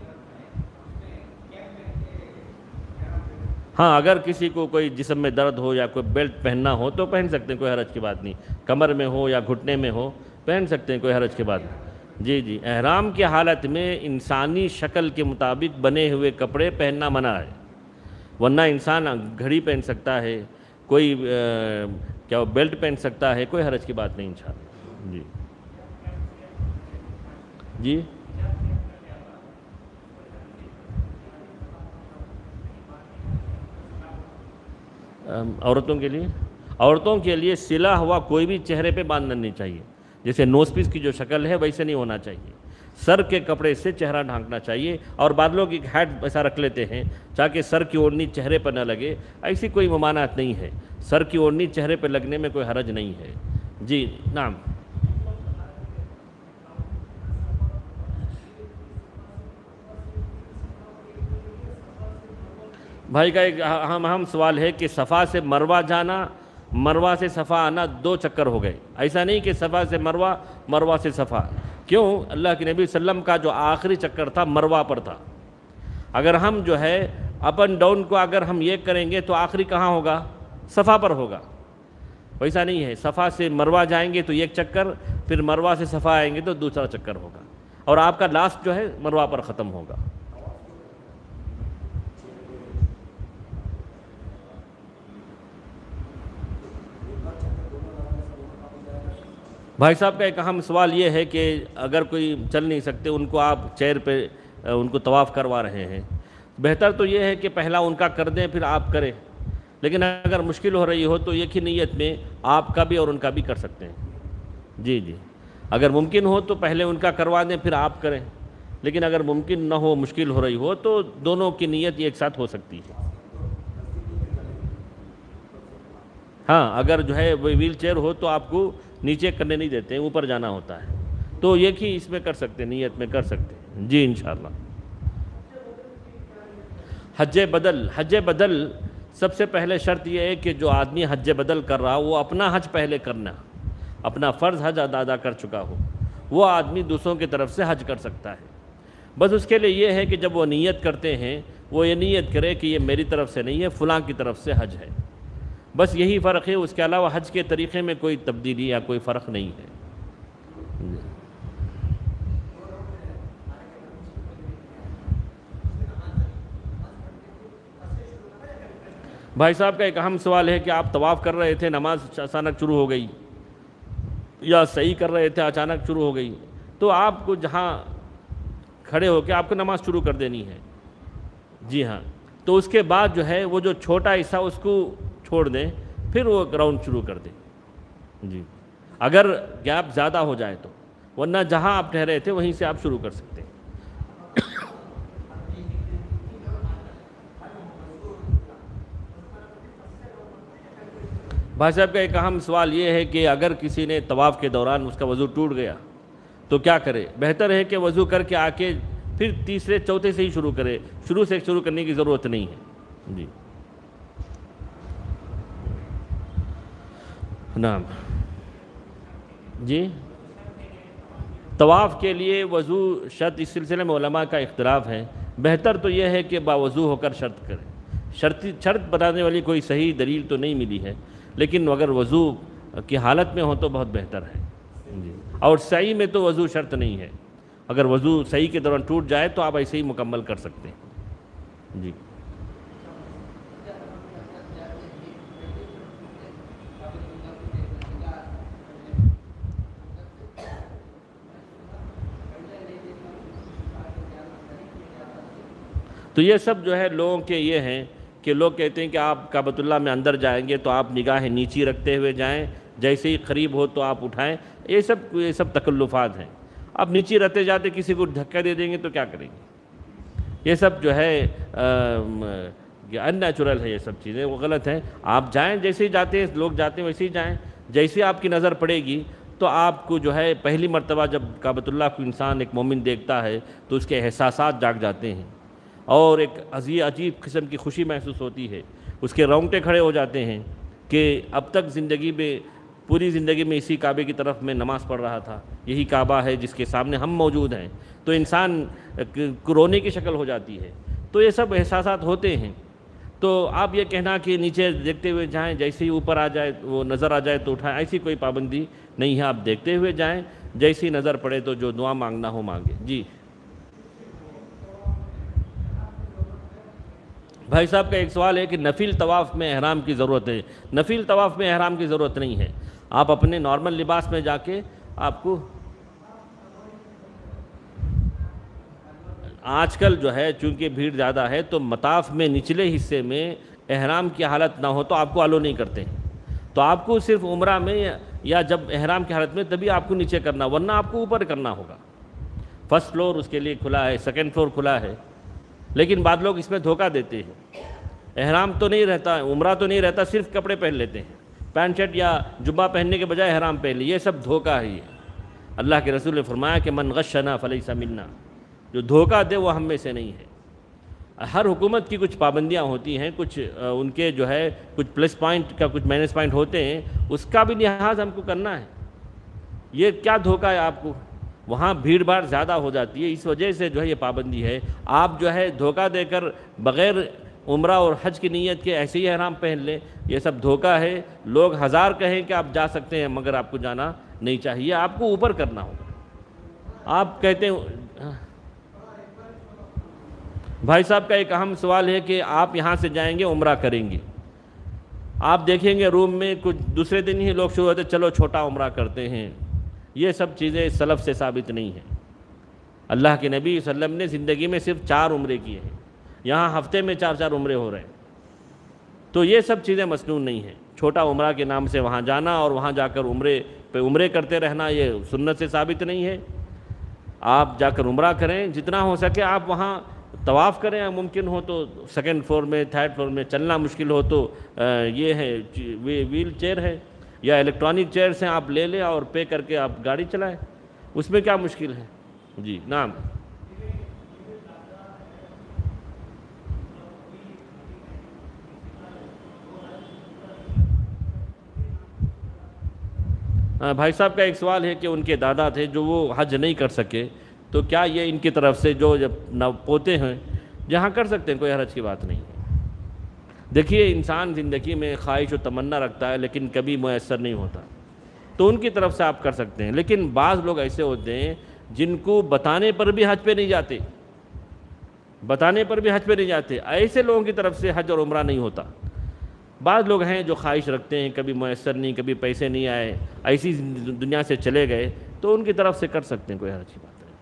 ہاں اگر کسی کو کوئی جسم میں درد ہو یا کوئی بیلٹ پہننا ہو تو پہن سکتے ہیں، کوئی حرج کی بات نہیں، کمر میں ہو یا گھٹنے میں ہو پہن سکتے ہیں، کوئی حرج کی بات نہیں۔ جی جی احرام کی حالت میں انسانی شکل کے مطابق بنے ہوئے کپڑے پہننا منع ہے، ورنہ انسان گھڑی پہن سکتا ہے، کوئی کیا بیلٹ پہن سکتا ہے، کوئی حرج کی بات نہیں انشاءاللہ۔ جی جی عورتوں کے لیے عورتوں کے لیے سلا ہوا کوئی بھی چہرے پہ باندھنا نہیں چاہیے. جیسے نوز پیس کی جو شکل ہے ویسے نہیں ہونا چاہیے. سر کے کپڑے سے چہرہ ڈھانکنا چاہیے. اور بعض لوگ ایک ہیٹ ایسا رکھ لیتے ہیں تاکہ سر کی اوڑھنی چہرے پر نہ لگے. ایسی کوئی ممانعت نہیں ہے. سر کی اوڑھنی چہرے پہ لگنے میں کوئی حرج نہیں ہے. جی نعم. بھائی کا ایک اہم اہم سوال ہے کہ صفا سے مروہ جانا، مروہ سے صفا آنا دو چکر ہو گئے. ایسا نہیں کہ صفا سے مروہ، مروہ سے صفا. کیوں؟ اللہ کے نبی صلی اللہ علیہ وسلم کا جو آخری چکر تھا مروہ پر تھا. اگر ہم جو ہے اپ اینڈ ڈاؤن کو اگر ہم یہ کریں گے تو آخری کہاں ہوگا؟ صفا پر ہوگا. ویسا نہیں ہے. صفا سے مروہ جائیں گے تو ایک چکر، پھر مروہ سے صفا آئیں گے تو دوسرا چکر ہوگا، اور آپ کا لاسٹ جو ہے مروہ پر ختم ہوگا. بھائی صاحب کا ایک اہم سوال یہ ہے کہ اگر کوئی چل نہیں سکتے ان کو آپ چیئر پہ ان کو طواف کروا رہے ہیں، بہتر تو یہ ہے کہ پہلا ان کا کر دیں پھر آپ کریں. لیکن اگر مشکل ہو رہی ہو تو ایک ہی نیت میں آپ کا بھی اور ان کا بھی کر سکتے ہیں. جی جی اگر ممکن ہو تو پہلے ان کا کروا دیں پھر آپ کریں. لیکن اگر ممکن نہ ہو، مشکل ہو رہی ہو تو دونوں کی نیت ایک ساتھ ہو سکتی ہے. ہاں اگر جو ہے وہ ویل چیئر ہو تو آپ کو نیچے کرنے نہیں دیتے ہیں، اوپر جانا ہوتا ہے، تو ایک ہی اس میں کر سکتے ہیں، نیت میں کر سکتے ہیں. جی انشاءاللہ. حج بدل حج بدل سب سے پہلے شرط یہ ہے کہ جو آدمی حج بدل کر رہا وہ اپنا حج پہلے کرنا، اپنا فرض حج ادا ادا کر چکا ہو، وہ آدمی دوسروں کی طرف سے حج کر سکتا ہے. بس اس کے لیے یہ ہے کہ جب وہ نیت کرتے ہیں وہ یہ نیت کرے کہ یہ میری طرف سے نہیں ہے، فلاں کی طرف سے حج ہے. بس یہی فرق ہے. اس کے علاوہ حج کے طریقے میں کوئی تبدیلی یا کوئی فرق نہیں ہے. بھائی صاحب کا ایک اہم سوال ہے کہ آپ طواف کر رہے تھے، نماز اچانک شروع ہو گئی، یا صحیح کر رہے تھے اچانک شروع ہو گئی، تو آپ کو جہاں کھڑے ہو کے آپ کو نماز شروع کر دینی ہے. جی ہاں. تو اس کے بعد جو ہے وہ جو چھوٹا حصہ اس کو چھوڑ دیں، پھر وہ راؤنڈ شروع کر دیں. جی اگر گیپ زیادہ ہو جائے تو، ورنہ جہاں آپ ٹھہرے تھے وہیں سے آپ شروع کر سکتے ہیں. بھائی صاحب کا ایک اہم سوال یہ ہے کہ اگر کسی نے طواف کے دوران اس کا وضو ٹوٹ گیا تو کیا کرے؟ بہتر ہے کہ وضو کر کے آ کے پھر تیسرے چوتھے سے ہی شروع کرے. شروع سے شروع کرنے کی ضرورت نہیں ہے. جی نعم. جی طواف کے لیے وضو شرط اس سلسلے میں علماء کا اختلاف ہے. بہتر تو یہ ہے کہ باوضو ہو کر شرط کرے. شرط شرط بتانے والی کوئی صحیح دلیل تو نہیں ملی ہے، لیکن اگر وضو کی حالت میں ہو تو بہت بہتر ہے. جی اور سعی میں تو وضو شرط نہیں ہے. اگر وضو صحیح کے دوران ٹوٹ جائے تو آپ ایسے ہی مکمل کر سکتے ہیں. جی تو یہ سب جو ہے لوگوں کے یہ ہیں کہ لوگ کہتے ہیں کہ آپ کعبۃ اللہ میں اندر جائیں گے تو آپ نگاہیں نیچی رکھتے ہوئے جائیں، جیسے ہی قریب ہو تو آپ اٹھائیں. یہ سب یہ سب تکلفات ہیں. آپ نیچی رہتے جاتے کسی کو دھکا دے دیں گے تو کیا کریں گے؟ یہ سب جو ہے ان نیچرل ہے. یہ سب چیزیں وہ غلط ہیں. آپ جائیں جیسے ہی جاتے ہیں، لوگ جاتے ہیں ویسے ہی جائیں. جیسے آپ کی نظر پڑے گی تو آپ کو جو ہے پہلی مرتبہ جب کعبۃ اللہ کو انسان ایک مومن دیکھتا ہے تو اس کے احساسات جاگ جاتے ہیں اور ایک عجیب عجیب قسم کی خوشی محسوس ہوتی ہے. اس کے رونگٹے کھڑے ہو جاتے ہیں کہ اب تک زندگی میں پوری زندگی میں اسی کعبے کی طرف میں نماز پڑھ رہا تھا، یہی کعبہ ہے جس کے سامنے ہم موجود ہیں. تو انسان کو رونے کی شکل ہو جاتی ہے. تو یہ سب احساسات ہوتے ہیں. تو آپ یہ کہنا کہ نیچے دیکھتے ہوئے جائیں، جیسے ہی اوپر آ جائے وہ نظر آ جائے تو اٹھائیں، ایسی کوئی پابندی نہیں ہے. آپ دیکھتے ہوئے جائیں، جیسی نظر پڑے تو جو دعا مانگنا ہو مانگے. جی بھائی صاحب کا ایک سوال ہے کہ نفل طواف میں احرام کی ضرورت ہے. نفل طواف میں احرام کی ضرورت نہیں ہے. آپ اپنے نارمل لباس میں جا کے آپ کو آج کل جو ہے چونکہ بھیڑ زیادہ ہے تو مطاف میں نچلے حصے میں احرام کی حالت نہ ہو تو آپ کو الو نہیں کرتے ہیں، تو آپ کو صرف عمرہ میں یا جب احرام کی حالت میں تبھی آپ کو نیچے کرنا، ورنہ آپ کو اوپر کرنا ہوگا۔ فرسٹ فلور اس کے لیے کھلا ہے، سیکنڈ فلور کھلا ہے، لیکن بعض لوگ اس میں دھوکہ دیتے ہیں، احرام تو نہیں رہتا، عمرہ تو نہیں رہتا، صرف کپڑے پہن لیتے ہیں، پینٹ شرٹ یا جبہ پہننے کے بجائے احرام پہن لی، یہ سب دھوکہ ہے۔ یہ اللہ کے رسول نے فرمایا کہ من غشنا فلیس منا، جو دھوکہ دے وہ ہم میں سے نہیں ہے۔ ہر حکومت کی کچھ پابندیاں ہوتی ہیں، کچھ ان کے جو ہے کچھ پلس پوائنٹ کا کچھ مائنس پوائنٹ ہوتے ہیں، اس کا بھی لحاظ ہم کو کرنا ہے۔ یہ کیا دھوکہ ہے آپ کو؟ وہاں بھیڑ بھاڑ زیادہ ہو جاتی ہے، اس وجہ سے جو ہے یہ پابندی ہے۔ آپ جو ہے دھوکہ دے کر بغیر عمرہ اور حج کی نیت کے ایسے ہی احرام پہن لیں، یہ سب دھوکہ ہے۔ لوگ ہزار کہیں کہ آپ جا سکتے ہیں مگر آپ کو جانا نہیں چاہیے، آپ کو اوپر کرنا ہوگا۔ آپ کہتے ہیں بھائی صاحب کا ایک اہم سوال ہے کہ آپ یہاں سے جائیں گے عمرہ کریں گے، آپ دیکھیں گے روم میں کچھ دوسرے دن ہی لوگ شروع ہوتے چلو چھوٹا عمرہ کرتے ہیں، یہ سب چیزیں سلف سے ثابت نہیں ہیں۔ اللہ کے نبی صلی اللہ علیہ وسلم نے زندگی میں صرف چار عمرے کیے ہیں، یہاں ہفتے میں چار چار عمرے ہو رہے ہیں، تو یہ سب چیزیں مسنون نہیں ہیں۔ چھوٹا عمرہ کے نام سے وہاں جانا اور وہاں جا کر عمرے پہ عمرے کرتے رہنا یہ سنت سے ثابت نہیں ہے۔ آپ جا کر عمرہ کریں، جتنا ہو سکے آپ وہاں طواف کریں، ممکن ہو تو سیکنڈ فلور میں تھرڈ فلور میں، چلنا مشکل ہو تو یہ ہے ویل چیئر ہے یا الیکٹرانک چیئرس ہیں، آپ لے لیں اور پے کر کے آپ گاڑی چلائیں، اس میں کیا مشکل ہے؟ جی نعم۔ بھائی صاحب کا ایک سوال ہے کہ ان کے دادا تھے جو وہ حج نہیں کر سکے، تو کیا یہ ان کی طرف سے جو جب نو پوتے ہیں جہاں کر سکتے ہیں، کوئی حرج کی بات نہیں ہے۔ دیکھیے انسان زندگی میں خواہش و تمنا رکھتا ہے لیکن کبھی میسر نہیں ہوتا، تو ان کی طرف سے آپ کر سکتے ہیں۔ لیکن بعض لوگ ایسے ہوتے ہیں جن کو بتانے پر بھی حج پہ نہیں جاتے، بتانے پر بھی حج پہ نہیں جاتے، ایسے لوگوں کی طرف سے حج اور عمرہ نہیں ہوتا۔ بعض لوگ ہیں جو خواہش رکھتے ہیں، کبھی میسر نہیں، کبھی پیسے نہیں آئے، ایسی دنیا سے چلے گئے، تو ان کی طرف سے کر سکتے ہیں، کوئی حرج کی بات نہیں۔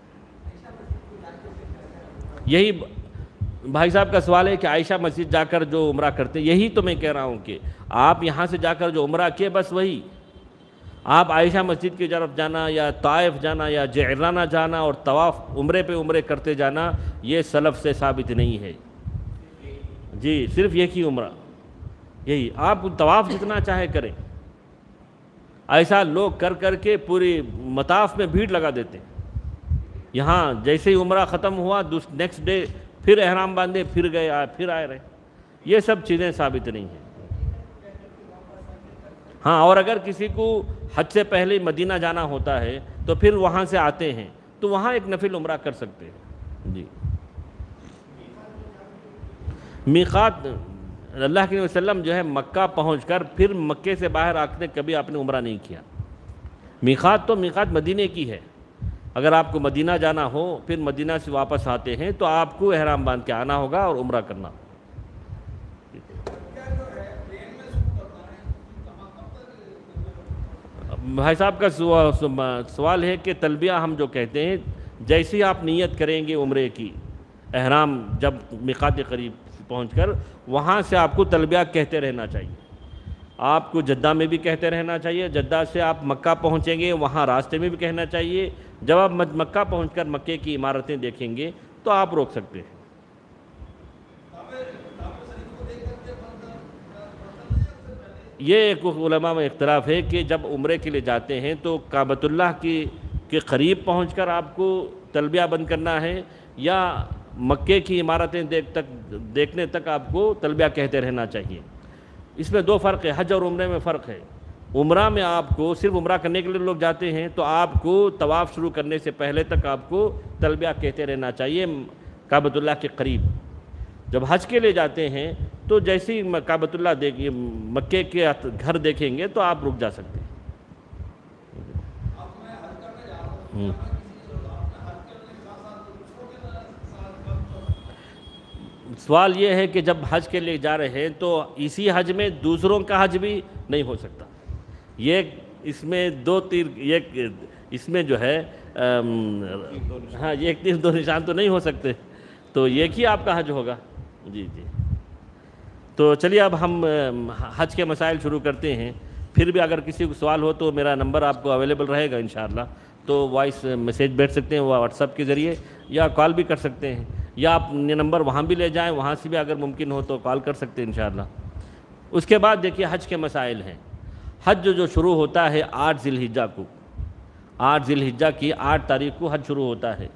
یہی بھائی صاحب کا سوال ہے کہ عائشہ مسجد جا کر جو عمرہ کرتے ہیں، یہی تو میں کہہ رہا ہوں کہ آپ یہاں سے جا کر جو عمرہ کیے بس وہی، آپ عائشہ مسجد کی طرف جانا یا طائف جانا یا جعرانہ جانا اور طواف عمرے پہ عمرے کرتے جانا یہ سلف سے ثابت نہیں ہے۔ جی صرف ایک ہی عمرہ، یہی آپ طواف جتنا چاہے کریں، ایسا لوگ کر کر کے پوری مطاف میں بھیڑ لگا دیتے ہیں۔ یہاں جیسے ہی عمرہ ختم ہوا نیکسٹ ڈے پھر احرام باندھے پھر گئے آئے پھر آئے رہے، یہ سب چیزیں ثابت نہیں ہیں۔ ہاں اور اگر کسی کو حج سے پہلے مدینہ جانا ہوتا ہے تو پھر وہاں سے آتے ہیں تو وہاں ایک نفل عمرہ کر سکتے ہیں۔ جی میقات اللہ کے نبی صلی اللہ علیہ وسلم جو ہے مکہ پہنچ کر پھر مکے سے باہر آتے کبھی آپ نے عمرہ نہیں کیا۔ میقات تو میقات مدینے کی ہے، اگر آپ کو مدینہ جانا ہو پھر مدینہ سے واپس آتے ہیں تو آپ کو احرام باندھ کے آنا ہوگا اور عمرہ کرنا ہوگا۔ بھائی صاحب کا سوال ہے کہ تلبیہ ہم جو کہتے ہیں جیسے ہی آپ نیت کریں گے عمرے کی، احرام جب میقات قریب پہنچ کر وہاں سے آپ کو تلبیہ کہتے رہنا چاہیے۔ آپ کو جدہ میں بھی کہتے رہنا چاہیے، جدہ سے آپ مکہ پہنچیں گے وہاں راستے میں بھی کہنا چاہیے، جب آپ مکہ پہنچ کر مکے کی عمارتیں دیکھیں گے تو آپ روک سکتے ہیں۔ یہ ایک علماء میں اختلاف ہے کہ جب عمرے کے لیے جاتے ہیں تو کعبۃ اللہ کی کے قریب پہنچ کر آپ کو تلبیہ بند کرنا ہے یا مکے کی عمارتیں دیکھ تک دیکھنے تک آپ کو تلبیہ کہتے رہنا چاہیے۔ اس میں دو فرق ہے، حج اور عمرے میں فرق ہے۔ عمرہ میں آپ کو صرف عمرہ کرنے کے لیے لوگ جاتے ہیں تو آپ کو طواف شروع کرنے سے پہلے تک آپ کو تلبیہ کہتے رہنا چاہیے کعبۃ اللہ کے قریب۔ جب حج کے لیے جاتے ہیں تو جیسے ہی کعبۃ اللہ دیکھیں مکے کے گھر دیکھیں گے تو آپ رک جا سکتے ہیں۔ سوال یہ ہے کہ جب حج کے لیے جا رہے ہیں تو اسی حج میں دوسروں کا حج بھی نہیں ہو سکتا، یہ اس میں دو تیر ایک اس میں جو ہے ہاں یہ ایک تیر دو نشان تو نہیں ہو سکتے، تو ایک ہی آپ کا حج ہوگا. جی جی. تو چلیے اب ہم حج کے مسائل شروع کرتے ہیں. پھر بھی اگر کسی کو سوال ہو تو میرا نمبر آپ کو اویلیبل رہے گا انشاءاللہ, تو وائس میسیج بھیج سکتے ہیں واٹس ایپ کے ذریعے, یا کال بھی کر سکتے ہیں, یا آپ یہ نمبر وہاں بھی لے جائیں, وہاں سے بھی اگر ممکن ہو تو کال کر سکتے ہیں انشاءاللہ. اس کے بعد دیکھیے حج کے مسائل ہیں. حج جو شروع ہوتا ہے آٹھ ذی الحجہ کو, آٹھ ذی الحجہ کی آٹھ تاریخ کو حج شروع ہوتا ہے.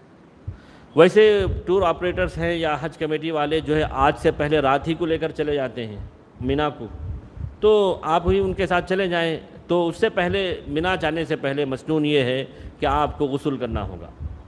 ویسے ٹور آپریٹرز ہیں یا حج کمیٹی والے جو ہے آج سے پہلے رات ہی کو لے کر چلے جاتے ہیں مینا کو, تو آپ ہی ان کے ساتھ چلے جائیں. تو اس سے پہلے مینا جانے سے پہلے مسنون یہ ہے کہ آپ کو غسل کرنا ہوگا.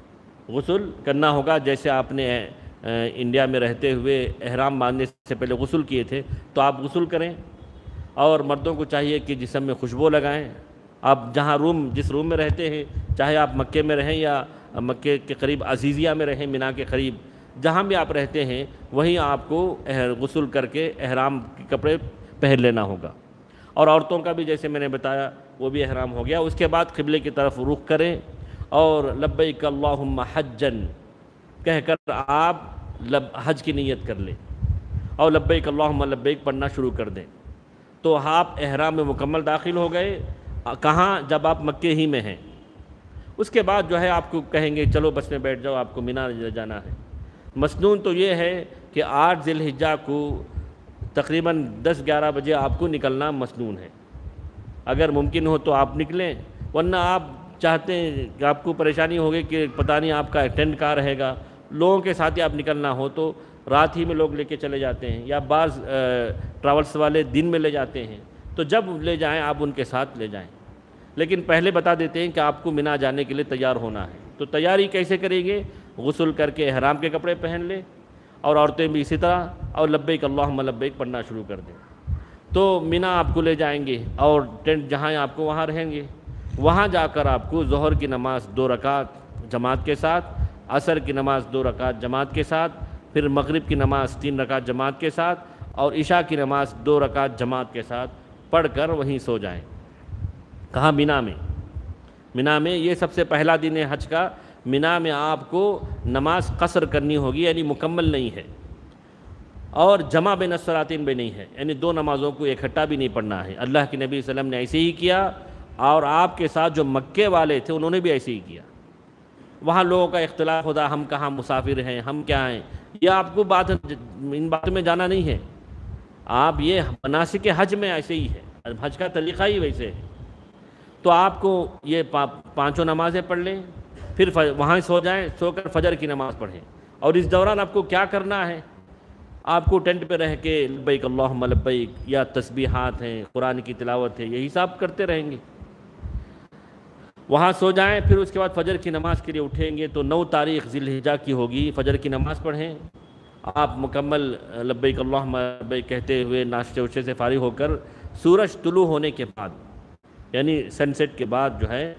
غسل کرنا ہوگا جیسے آپ نے انڈیا میں رہتے ہوئے احرام باندھنے سے پہلے غسل کیے تھے, تو آپ غسل کریں. اور مردوں کو چاہیے کہ جسم میں خوشبو لگائیں. آپ جہاں روم جس روم میں رہتے ہیں, چاہے آپ مکے میں رہیں یا مکے کے قریب عزیزیہ میں رہیں, مینا کے قریب جہاں بھی آپ رہتے ہیں, وہیں آپ کو غسل کر کے احرام کے کپڑے پہن لینا ہوگا. اور عورتوں کا بھی جیسے میں نے بتایا وہ بھی احرام ہو گیا. اس کے بعد قبلے کی طرف رخ کریں اور لبیک اللہم حجن کہہ کر آپ لب حج کی نیت کر لیں, اور لبیک اللہم لبیک پڑھنا شروع کر دیں. تو آپ احرام میں مکمل داخل ہو گئے. کہاں؟ جب آپ مکے ہی میں ہیں. اس کے بعد جو ہے آپ کو کہیں گے چلو بس میں بیٹھ جاؤ, آپ کو مینا جانا ہے. مسنون تو یہ ہے کہ آٹھ ذی الحجہ کو تقریباً دس گیارہ بجے آپ کو نکلنا مسنون ہے. اگر ممکن ہو تو آپ نکلیں, ورنہ آپ چاہتے ہیں کہ آپ کو پریشانی ہوگی کہ پتہ نہیں آپ کا ٹینٹ کہاں رہے گا, لوگوں کے ساتھ ہی آپ نکلنا ہو تو رات ہی میں لوگ لے کے چلے جاتے ہیں, یا بعض ٹراولس والے دن میں لے جاتے ہیں. تو جب لے جائیں آپ ان کے ساتھ لے جائیں. لیکن پہلے بتا دیتے ہیں کہ آپ کو مینا جانے کے لیے تیار ہونا ہے. تو تیاری کیسے کریں گے؟ غسل کر کے احرام کے کپڑے پہن لیں, اور عورتیں بھی اسی طرح, اور لبیک اللہم لبیک پڑھنا شروع کر دیں. تو مینا آپ کو لے جائیں گے, اور ٹینٹ جہاں آپ کو وہاں رہیں گے. وہاں جا کر آپ کو ظہر کی نماز دو رکعت جماعت کے ساتھ, عصر کی نماز دو رکعت جماعت کے ساتھ, پھر مغرب کی نماز تین رکعت جماعت کے ساتھ, اور عشاء کی نماز دو رکعت جماعت کے ساتھ پڑھ کر وہیں سو جائیں. کہاں؟ مینا میں. مینا میں یہ سب سے پہلا دن ہے حج کا. مینا میں آپ کو نماز قصر کرنی ہوگی, یعنی مکمل نہیں ہے, اور جمع بین الصلاتین بھی نہیں ہے, یعنی دو نمازوں کو اکٹھا بھی نہیں پڑھنا ہے. اللہ کے نبی صلی اللہ علیہ وسلم نے ایسے ہی کیا, اور آپ کے ساتھ جو مکے والے تھے انہوں نے بھی ایسے ہی کیا. وہاں لوگوں کا اختلاف ہوتا, ہم کہاں مسافر ہیں, ہم کیا ہیں, یہ آپ کو بات ان باتوں میں جانا نہیں ہے. آپ یہ مناسک حج میں ایسے ہی ہے, حج کا طریقہ ہی ویسے ہے. تو آپ کو یہ پانچوں نمازیں پڑھ لیں, پھر وہاں سو جائیں, سو کر فجر کی نماز پڑھیں. اور اس دوران آپ کو کیا کرنا ہے؟ آپ کو ٹینٹ پہ رہ کے لبیک اللہم لبیک یا تسبیحات ہیں, قرآن کی تلاوت ہے, یہی سب کرتے رہیں گے. وہاں سو جائیں, پھر اس کے بعد فجر کی نماز کے لیے اٹھیں گے. تو نو تاریخ ذی الحجہ کی ہوگی, فجر کی نماز پڑھیں. آپ مکمل لبیک اللہم لبیک کہتے ہوئے ناشتے وشتے سے فارغ ہو کر سورج طلوع ہونے کے بعد, یعنی سن سیٹ کے بعد جو ہے,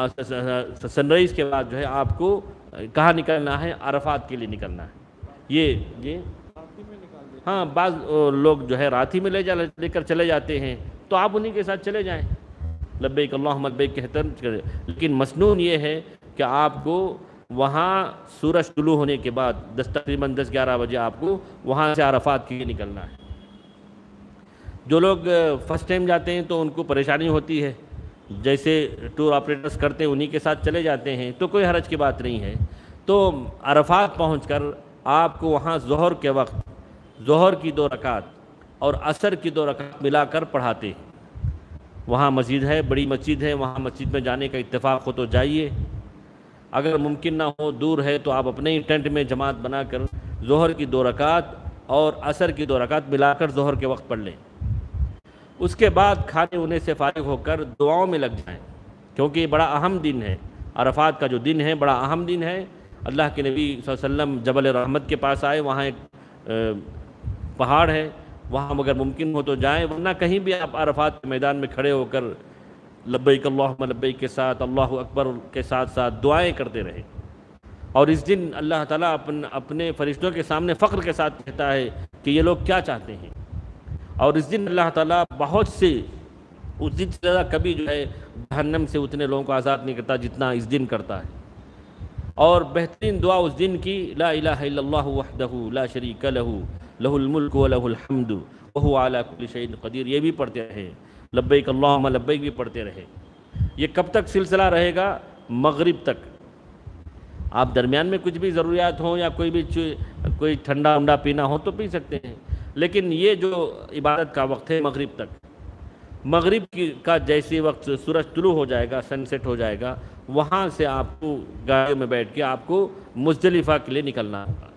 سن رائز کے بعد جو ہے آپ کو کہاں نکلنا ہے؟ عرفات کے لیے نکلنا ہے. یہ یہ ہاں, بعض لوگ جو ہے رات ہی میں لے جا لے کر چلے جاتے ہیں, تو آپ انہی کے ساتھ چلے جائیں لبیک اللہم لبیک کہتے ہیں. لیکن مسنون یہ ہے کہ آپ کو وہاں سورج طلوع ہونے کے بعد دس تقریباً دس گیارہ بجے آپ کو وہاں سے عرفات کے لیے نکلنا ہے. جو لوگ فرسٹ ٹائم جاتے ہیں تو ان کو پریشانی ہوتی ہے, جیسے ٹور آپریٹرز کرتے ہیں انہی کے ساتھ چلے جاتے ہیں, تو کوئی حرج کی بات نہیں ہے. تو عرفات پہنچ کر آپ کو وہاں ظہر کے وقت ظہر کی دو رکعت اور عصر کی دو رکعت ملا کر پڑھاتے ہیں. وہاں مسجد ہے, بڑی مسجد ہے, وہاں مسجد میں جانے کا اتفاق ہو تو جائیے. اگر ممکن نہ ہو, دور ہے, تو آپ اپنے ہی ٹینٹ میں جماعت بنا کر ظہر کی دو رکعت اور عصر کی دو رکعت ملا کر ظہر کے وقت پڑھ لیں. اس کے بعد کھانے ہونے سے فارغ ہو کر دعاؤں میں لگ جائیں, کیونکہ یہ بڑا اہم دن ہے. عرفات کا جو دن ہے بڑا اہم دن ہے. اللہ کے نبی صلی اللہ علیہ وسلم جبل رحمت کے پاس آئے, وہاں ایک پہاڑ ہے, وہاں اگر ممکن ہو تو جائیں, ورنہ کہیں بھی آپ عرفات کے میدان میں کھڑے ہو کر لبیک اللہم لبیک کے ساتھ اللہ اکبر کے ساتھ ساتھ دعائیں کرتے رہیں. اور اس دن اللہ تعالیٰ اپنے اپنے فرشتوں کے سامنے فخر کے ساتھ کہتا ہے کہ یہ لوگ کیا چاہتے ہیں. اور اس دن اللہ تعالیٰ بہت سے, اس دن سے زیادہ کبھی جو ہے جہنم سے اتنے لوگوں کو آزاد نہیں کرتا جتنا اس دن کرتا ہے. اور بہترین دعا اس دن کی لا الہ الا اللہ وحدہ لا شریک لہ لہ الملک و لہ الحمد وہو علی کل شیء قدیر، یہ بھی پڑھتے رہے، لبیک اللہم لبیک بھی پڑھتے رہے۔ یہ کب تک سلسلہ رہے گا؟ مغرب تک۔ آپ درمیان میں کچھ بھی ضروریات ہوں یا کوئی بھی کوئی ٹھنڈا ونڈا پینا ہو تو پی سکتے ہیں، لیکن یہ جو عبادت کا وقت ہے مغرب تک، مغرب کی کا جیسے وقت سورج طلوع ہو جائے گا، سن سیٹ ہو جائے گا، وہاں سے آپ کو گاڑیوں میں بیٹھ کے آپ کو مزدلفہ کے لیے نکلنا ہوگا،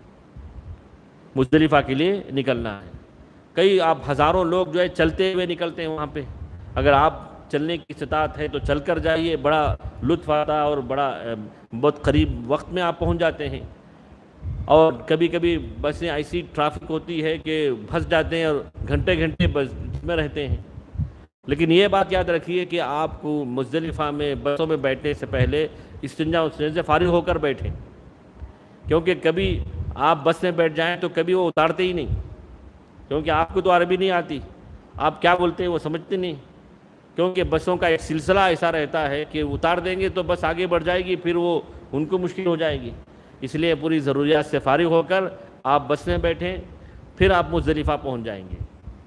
مزدلفہ کے لیے نکلنا ہے۔ کئی آپ ہزاروں لوگ جو ہے چلتے ہوئے نکلتے ہیں وہاں پہ، اگر آپ چلنے کی استطاعت ہے تو چل کر جائیے، بڑا لطف آتا ہے اور بڑا بہت قریب وقت میں آپ پہنچ جاتے ہیں۔ اور کبھی کبھی بسیں ایسی ٹرافک ہوتی ہے کہ پھنس جاتے ہیں اور گھنٹے گھنٹے بس میں رہتے ہیں، لیکن یہ بات یاد رکھیے کہ آپ کو مزدلفہ میں بسوں میں بیٹھنے سے پہلے استنجا استنجا سے فارغ ہو کر بیٹھیں، کیونکہ کبھی آپ بس میں بیٹھ جائیں تو کبھی وہ اتارتے ہی نہیں، کیونکہ آپ کو تو عربی نہیں آتی، آپ کیا بولتے ہیں وہ سمجھتے نہیں، کیونکہ بسوں کا ایک سلسلہ ایسا رہتا ہے کہ اتار دیں گے تو بس آگے بڑھ جائے گی، پھر وہ ان کو مشکل ہو جائے گی، اس لیے پوری ضروریات سے فارغ ہو کر آپ بس میں بیٹھیں، پھر آپ مزدلفہ پہنچ جائیں گے۔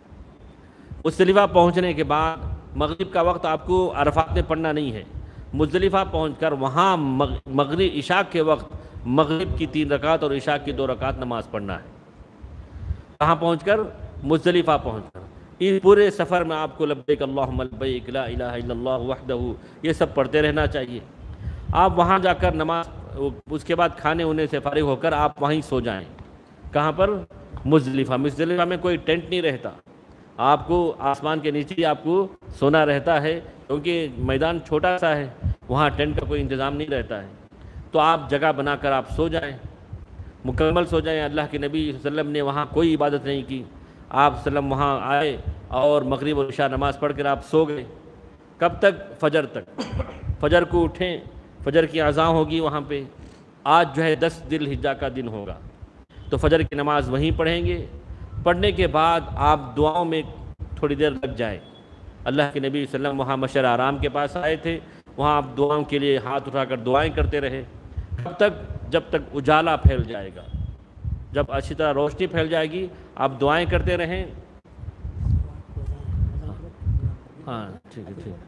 مزدلفہ پہنچنے کے بعد مغرب کا وقت آپ کو عرفات میں پڑھنا نہیں ہے، مزدلفہ پہنچ کر وہاں مغرب عشاء کے وقت مغرب کی تین رکعت اور عشاء کی دو رکعت نماز پڑھنا ہے۔ کہاں پہنچ کر؟ مزدلفہ پہنچ کر۔ اس پورے سفر میں آپ کو لبیک اللہم لبیک لا الہ الا اللہ وحدہ یہ سب پڑھتے رہنا چاہیے۔ آپ وہاں جا کر نماز، اس کے بعد کھانے ہونے سے فارغ ہو کر آپ وہیں سو جائیں۔ کہاں پر؟ مزدلفہ۔ مزدلفہ میں کوئی ٹینٹ نہیں رہتا، آپ کو آسمان کے نیچے ہی آپ کو سونا رہتا ہے، کیونکہ میدان چھوٹا سا ہے، وہاں ٹینٹ کا کوئی انتظام نہیں رہتا ہے، تو آپ جگہ بنا کر آپ سو جائیں، مکمل سو جائیں۔ اللہ کے نبی صلی اللہ علیہ وسلم نے وہاں کوئی عبادت نہیں کی، آپ صلی اللہ علیہ وسلم وہاں آئے اور مغرب اور عشاء نماز پڑھ کر آپ سو گئے۔ کب تک؟ فجر تک۔ فجر کو اٹھیں، فجر کی اذان ہوگی وہاں پہ، آج جو ہے دس ذی الحجہ کا دن ہوگا، تو فجر کی نماز وہیں پڑھیں گے۔ پڑھنے کے بعد آپ دعاؤں میں تھوڑی دیر لگ جائیں۔ اللہ کے نبی صلی اللہ علیہ وسلم وہاں مشعر حرام کے پاس آئے تھے، وہاں آپ دعاؤں کے لیے ہاتھ اٹھا کر دعائیں کرتے رہے۔ کب تک؟ جب تک اجالا پھیل جائے گا، جب اچھی طرح روشنی پھیل جائے گی آپ دعائیں کرتے رہیں۔ ہاں ٹھیک ہے ٹھیک ہے۔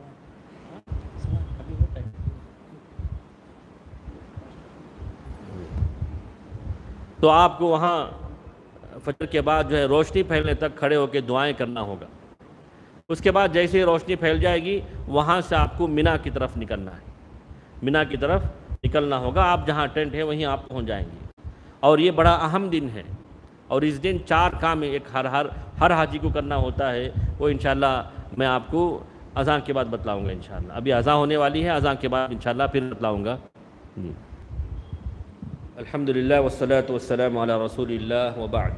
تو آپ کو وہاں فجر کے بعد جو ہے روشنی پھیلنے تک کھڑے ہو کے دعائیں کرنا ہوگا۔ اس کے بعد جیسے ہی روشنی پھیل جائے گی وہاں سے آپ کو مینا کی طرف نکلنا ہے، مینا کی طرف نکلنا ہوگا۔ آپ جہاں ٹینٹ ہے وہیں آپ پہنچ جائیں گے، اور یہ بڑا اہم دن ہے، اور اس دن چار کام ایک ہر ہر ہر حاجی کو کرنا ہوتا ہے، وہ انشاءاللہ میں آپ کو اذان کے بعد بتلاؤں گا انشاءاللہ۔ ابھی اذان ہونے والی ہے، اذان کے بعد انشاءاللہ پھر بتلاؤں گا۔ جی الحمدللہ والصلاة والسلام علی رسول اللہ وبعد۔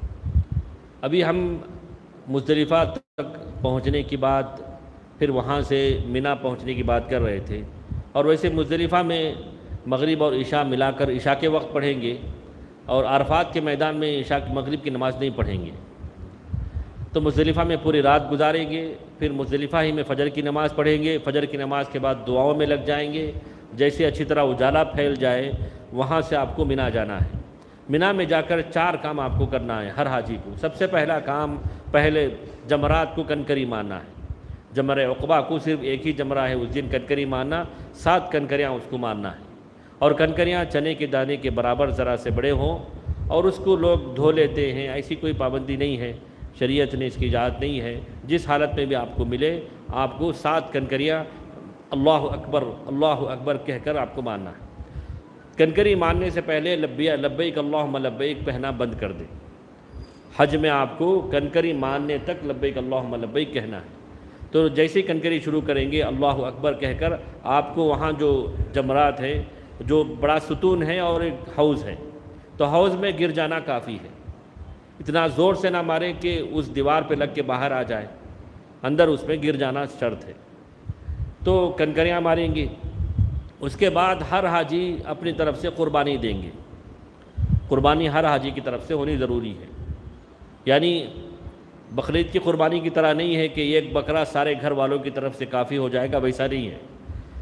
ابھی ہم مزدلفہ تک پہنچنے کی بات، پھر وہاں سے مینا پہنچنے کی بات کر رہے تھے، اور ویسے مزدلفہ میں مغرب اور عشاء ملا کر عشاء کے وقت پڑھیں گے، اور عرفات کے میدان میں عشاء مغرب کی نماز نہیں پڑھیں گے، تو مزدلفہ میں پوری رات گزاریں گے، پھر مزدلفہ ہی میں فجر کی نماز پڑھیں گے، فجر کی نماز کے بعد دعاؤں میں لگ جائیں گے۔ جیسے اچھی طرح اجالا پھیل جائے وہاں سے آپ کو مینا جانا ہے۔ مینا میں جا کر چار کام آپ کو کرنا ہے ہر حاجی کو۔ سب سے پہلا کام، پہلے جمرات کو کنکری مارنا ہے۔ جمرہ عقبہ کو صرف ایک ہی جمرہ ہے اس دن کنکری مارنا، سات کنکریاں اس کو مارنا ہے، اور کنکریاں چنے کے دانے کے برابر ذرا سے بڑے ہوں، اور اس کو لوگ دھو لیتے ہیں، ایسی کوئی پابندی نہیں ہے، شریعت نے اس کی اجازت نہیں ہے، جس حالت میں بھی آپ کو ملے آپ کو سات کنکریاں اللہ اکبر اللہ اکبر کہہ کر آپ کو مارنا ہے۔ کنکری مارنے سے پہلے لبیک لبیک اللہم لبیک کہنا بند کر دیں۔ حج میں آپ کو کنکری مارنے تک لبیک اللہم لبیک کہنا ہے، تو جیسے ہی کنکری شروع کریں گے اللہ اکبر کہہ کر آپ کو وہاں جو جمرات ہیں، جو بڑا ستون ہے اور ایک حوض ہے، تو حوض میں گر جانا کافی ہے، اتنا زور سے نہ ماریں کہ اس دیوار پہ لگ کے باہر آ جائے، اندر اس میں گر جانا شرط ہے۔ تو کنکریاں ماریں گے، اس کے بعد ہر حاجی اپنی طرف سے قربانی دیں گے۔ قربانی ہر حاجی کی طرف سے ہونی ضروری ہے، یعنی بقرعید کی قربانی کی طرح نہیں ہے کہ ایک بکرا سارے گھر والوں کی طرف سے کافی ہو جائے گا، ویسا نہیں ہے۔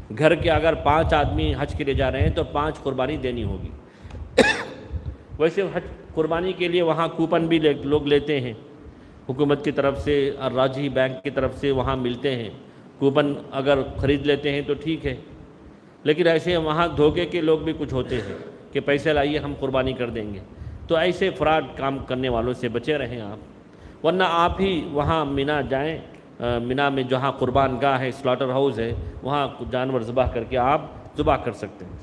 گھر کے اگر پانچ آدمی حج کے لیے جا رہے ہیں تو پانچ قربانی دینی ہوگی۔ ویسے حج قربانی کے لیے وہاں کوپن بھی لوگ لیتے ہیں، حکومت کی طرف سے اور راجی بینک کی طرف سے وہاں ملتے ہیں، کوپن اگر خرید لیتے ہیں تو ٹھیک ہے، لیکن ایسے وہاں دھوکے کے لوگ بھی کچھ ہوتے ہیں کہ پیسے لائیے ہم قربانی کر دیں گے، تو ایسے فراڈ کام کرنے والوں سے بچے رہیں آپ، ورنہ آپ ہی وہاں مینا جائیں، مینا میں جہاں قربان گاہ ہے، سلاٹر ہاؤس ہے، وہاں جانور ذبح کر کے آپ ذبح کر سکتے ہیں۔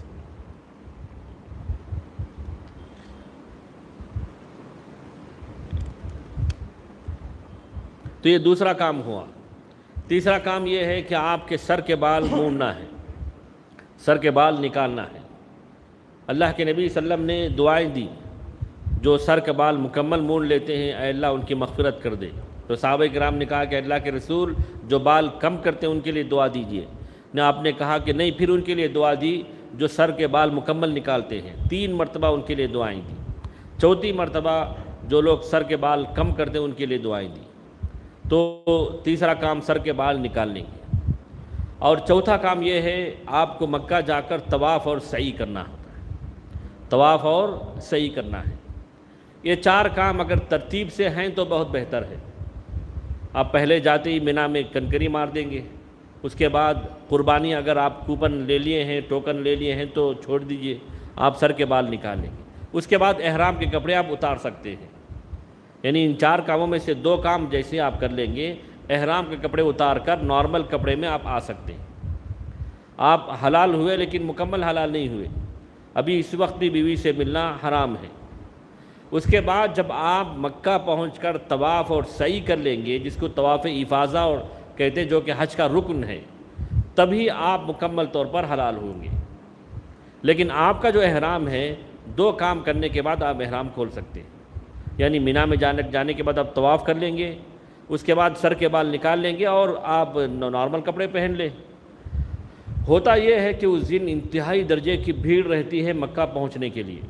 تو یہ دوسرا کام ہوا۔ تیسرا کام یہ ہے کہ آپ کے سر کے بال موننا ہے، سر کے بال نکالنا ہے۔ اللہ کے نبی صلی اللہ علیہ وسلم نے دعائیں دی، جو سر کے بال مکمل مون لیتے ہیں اے اللہ ان کی مغفرت کر دے، تو صحابہ کرام نے کہا کہ اللہ کے رسول جو بال کم کرتے ہیں ان کے لیے دعا دیجئے، نے آپ نے کہا کہ نہیں، پھر ان کے لیے دعا دی جو سر کے بال مکمل نکالتے ہیں، تین مرتبہ ان کے لیے دعائیں دی، چوتھی مرتبہ جو لوگ سر کے بال کم کرتے ہیں ان کے لیے دعائیں دی۔ تو تیسرا کام سر کے بال نکال لیں گے، اور چوتھا کام یہ ہے آپ کو مکہ جا کر طواف اور سعی کرنا ہوتا ہے، طواف اور سعی کرنا ہے۔ یہ چار کام اگر ترتیب سے ہیں تو بہت بہتر ہے۔ آپ پہلے جاتے ہی مینا میں کنکری مار دیں گے، اس کے بعد قربانی اگر آپ کوپن لے لیے ہیں، ٹوکن لے لیے ہیں تو چھوڑ دیجئے، آپ سر کے بال نکال لیں گے، اس کے بعد احرام کے کپڑے آپ اتار سکتے ہیں۔ یعنی ان چار کاموں میں سے دو کام جیسے آپ کر لیں گے، احرام کے کپڑے اتار کر نارمل کپڑے میں آپ آ سکتے ہیں۔ آپ حلال ہوئے لیکن مکمل حلال نہیں ہوئے، ابھی اس وقت بھی بیوی سے ملنا حرام ہے۔ اس کے بعد جب آپ مکہ پہنچ کر طواف اور سعی کر لیں گے، جس کو طواف افاضہ اور کہتے ہیں جو کہ حج کا رکن ہے، تبھی آپ مکمل طور پر حلال ہوں گے۔ لیکن آپ کا جو احرام ہے، دو کام کرنے کے بعد آپ احرام کھول سکتے ہیں، یعنی مینا میں جانے جانے کے بعد آپ طواف کر لیں گے، اس کے بعد سر کے بال نکال لیں گے اور آپ نارمل کپڑے پہن لیں۔ ہوتا یہ ہے کہ اس دن انتہائی درجے کی بھیڑ رہتی ہے مکہ پہنچنے کے لیے،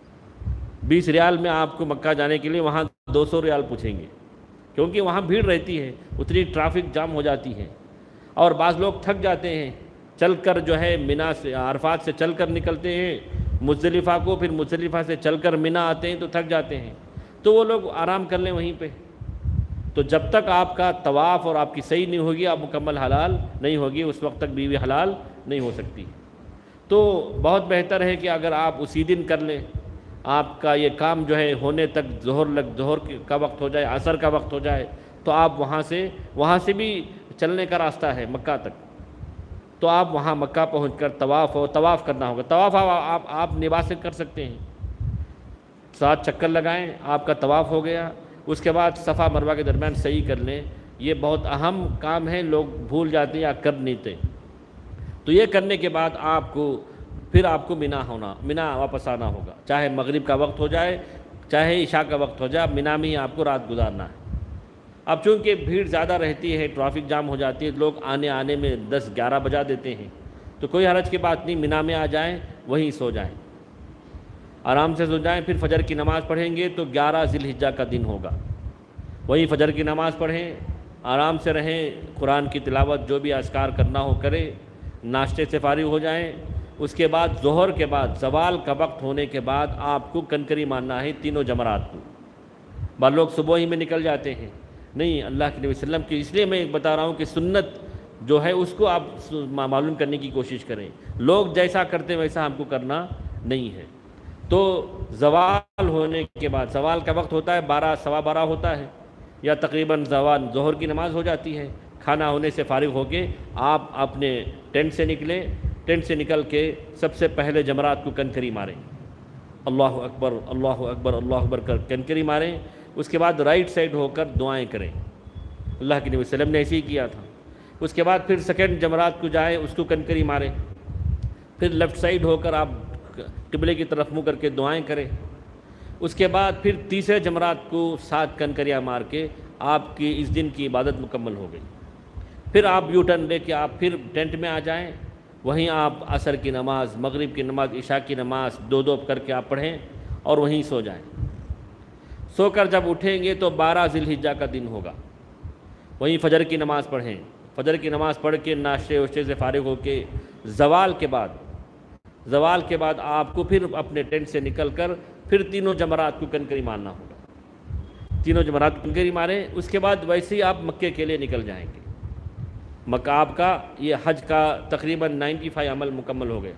بیس ریال میں آپ کو مکہ جانے کے لیے وہاں دو سو ریال پوچھیں گے، کیونکہ وہاں بھیڑ رہتی ہے، اتنی ٹرافک جام ہو جاتی ہے، اور بعض لوگ تھک جاتے ہیں چل کر، جو ہے مینا سے عرفات سے چل کر نکلتے ہیں مزدلفہ کو، پھر مزدلفہ سے چل کر مینا آتے ہیں تو تھک جاتے ہیں، تو وہ لوگ آرام کر لیں وہیں پہ۔ تو جب تک آپ کا طواف اور آپ کی سعی نہیں ہوگی، آپ مکمل حلال نہیں ہوگی، اس وقت تک بیوی حلال نہیں ہو سکتی۔ تو بہت بہتر ہے کہ اگر آپ اسی دن کر لیں، آپ کا یہ کام جو ہے ہونے تک ظہر لگ ظہر کا وقت ہو جائے، عصر کا وقت ہو جائے، تو آپ وہاں سے وہاں سے بھی چلنے کا راستہ ہے مکہ تک، تو آپ وہاں مکہ پہنچ کر طواف ہو طواف کرنا ہوگا۔ طواف آپ آپ نواز سے کر سکتے ہیں، سات چکر لگائیں، آپ کا طواف ہو گیا، اس کے بعد صفا مروہ کے درمیان سعی کر لیں۔ یہ بہت اہم کام ہے، لوگ بھول جاتے ہیں یا کر نہیں تھے۔ تو یہ کرنے کے بعد آپ کو پھر آپ کو مینا ہونا مینا واپس آنا ہوگا، چاہے مغرب کا وقت ہو جائے چاہے عشاء کا وقت ہو جائے، مینا میں ہی آپ کو رات گزارنا ہے۔ اب چونکہ بھیڑ زیادہ رہتی ہے، ٹرافک جام ہو جاتی ہے، لوگ آنے آنے میں دس گیارہ بجا دیتے ہیں، تو کوئی حرج کی بات نہیں، مینا میں آ جائیں، وہیں سو جائیں، آرام سے سو جائیں، پھر فجر کی نماز پڑھیں گے تو گیارہ ذی الحجہ کا دن ہوگا، وہیں فجر کی نماز پڑھیں، آرام سے رہیں، قرآن کی تلاوت جو بھی اذکار کرنا ہو کریں، ناشتے سے فارغ ہو جائیں۔ اس کے بعد ظہر کے بعد زوال کا وقت ہونے کے بعد آپ کو کنکری مارنا ہے تینوں جمرات کو۔ بعض لوگ صبح ہی میں نکل جاتے ہیں، نہیں، اللہ کے نبی صلی اللہ علیہ وسلم کی، اس لیے میں بتا رہا ہوں کہ سنت جو ہے اس کو آپ معلوم کرنے کی کوشش کریں، لوگ جیسا کرتے ویسا ہم کو کرنا نہیں ہے۔ تو زوال ہونے کے بعد، زوال کا وقت ہوتا ہے بارہ سوا بارہ ہوتا ہے، یا تقریباً زوال ظہر کی نماز ہو جاتی ہے، کھانا ہونے سے فارغ ہو کے آپ اپنے ٹینٹ سے نکلیں، ٹینٹ سے نکل کے سب سے پہلے جمرات کو کنکری ماریں، اللہ اکبر اللہ اکبر اللہ اکبر کر کنکری ماریں۔ اس کے بعد رائٹ سائڈ ہو کر دعائیں کریں، اللہ کے نبی صلی اللہ علیہ وسلم نے ایسے ہی کیا تھا۔ اس کے بعد پھر سیکنڈ جمرات کو جائیں، اس کو کنکری ماریں، پھر لیفٹ سائڈ ہو کر آپ قبلے کی طرف منہ کر کے دعائیں کریں۔ اس کے بعد پھر تیسرے جمرات کو سات کنکریاں مار کے آپ کی اس دن کی عبادت مکمل ہو گئی۔ پھر آپ یو ٹرن لے کے آپ پھر ٹینٹ میں آ جائیں، وہیں آپ عصر کی نماز، مغرب کی نماز، عشاء کی نماز دو دو کر کے آپ پڑھیں اور وہیں سو جائیں۔ سو کر جب اٹھیں گے تو بارہ ذی الحجہ کا دن ہوگا، وہیں فجر کی نماز پڑھیں، فجر کی نماز پڑھ کے ناشتے وشتے سے فارغ ہو کے زوال کے بعد زوال کے بعد آپ کو پھر اپنے ٹینٹ سے نکل کر پھر تینوں جمرات کو کنکری مارنا ہوگا. تینوں جمرات کو کنکری ماریں، اس کے بعد ویسے ہی آپ مکے کے لیے نکل جائیں گے. مکہ آپ کا یہ حج کا تقریباً نائنٹی فائیو عمل مکمل ہو گئے.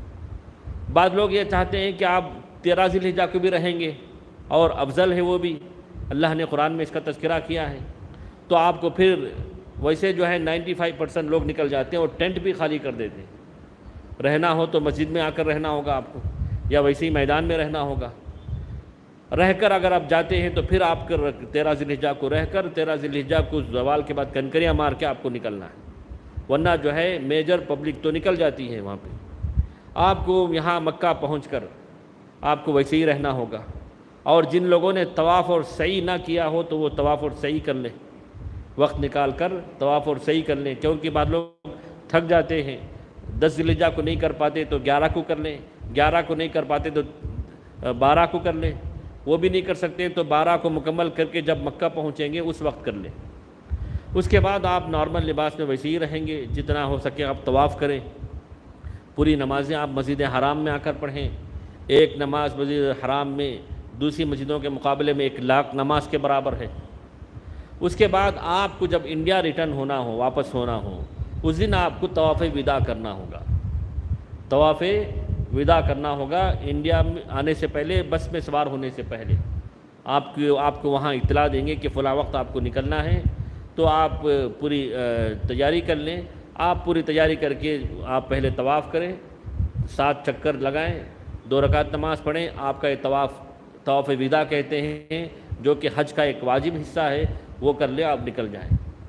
بعض لوگ یہ چاہتے ہیں کہ آپ تیرہ ذی الحجہ کو بھی رہیں گے اور افضل ہے وہ بھی، اللہ نے قرآن میں اس کا تذکرہ کیا ہے، تو آپ کو پھر ویسے جو ہے نائنٹی فائیو پرسنٹ لوگ نکل جاتے ہیں اور ٹینٹ بھی خالی کر دیتے ہیں. رہنا ہو تو مسجد میں آ کر رہنا ہوگا آپ کو، یا ویسے ہی میدان میں رہنا ہوگا. رہ کر اگر آپ جاتے ہیں تو پھر آپ کر تیرہ ذی الحجہ کو رہ کر تیرہ ذی الحجہ کو زوال کے بعد کنکریاں مار کے آپ کو نکلنا ہے. ورنہ جو ہے میجر پبلک تو نکل جاتی ہے وہاں پہ. آپ کو یہاں مکہ پہنچ کر آپ کو ویسے ہی رہنا ہوگا. اور جن لوگوں نے طواف اور سعی نہ کیا ہو تو وہ طواف اور سعی کر لیں، وقت نکال کر طواف اور سعی کر لیں، کیونکہ بعض لوگ تھک جاتے ہیں. دس ذی الحجہ کو نہیں کر پاتے تو گیارہ کو کر لیں، گیارہ کو نہیں کر پاتے تو بارہ کو کر لیں، وہ بھی نہیں کر سکتے تو بارہ کو مکمل کر کے جب مکہ پہنچیں گے اس وقت کر لیں. اس کے بعد آپ نارمل لباس میں ویسے ہی رہیں گے، جتنا ہو سکے آپ طواف کریں. پوری نمازیں آپ مسجد حرام میں آ کر پڑھیں. ایک نماز مسجد حرام میں دوسری مسجدوں کے مقابلے میں ایک لاکھ نماز کے برابر ہے. اس کے بعد آپ کو جب انڈیا ریٹرن ہونا ہو، واپس ہونا ہو، اس دن آپ کو طواف وداع کرنا ہوگا. طواف وداع کرنا ہوگا انڈیا میں آنے سے پہلے، بس میں سوار ہونے سے پہلے. آپ کو آپ کو وہاں اطلاع دیں گے کہ فلاں وقت آپ کو نکلنا ہے، تو آپ پوری تیاری کر لیں. آپ پوری تیاری کر کے آپ پہلے طواف کریں، سات چکر لگائیں، دو رکعت نماز پڑھیں. آپ کا یہ طواف طواف وداع کہتے ہیں، جو کہ حج کا ایک واجب حصہ ہے، وہ کر لیں، آپ نکل جائیں.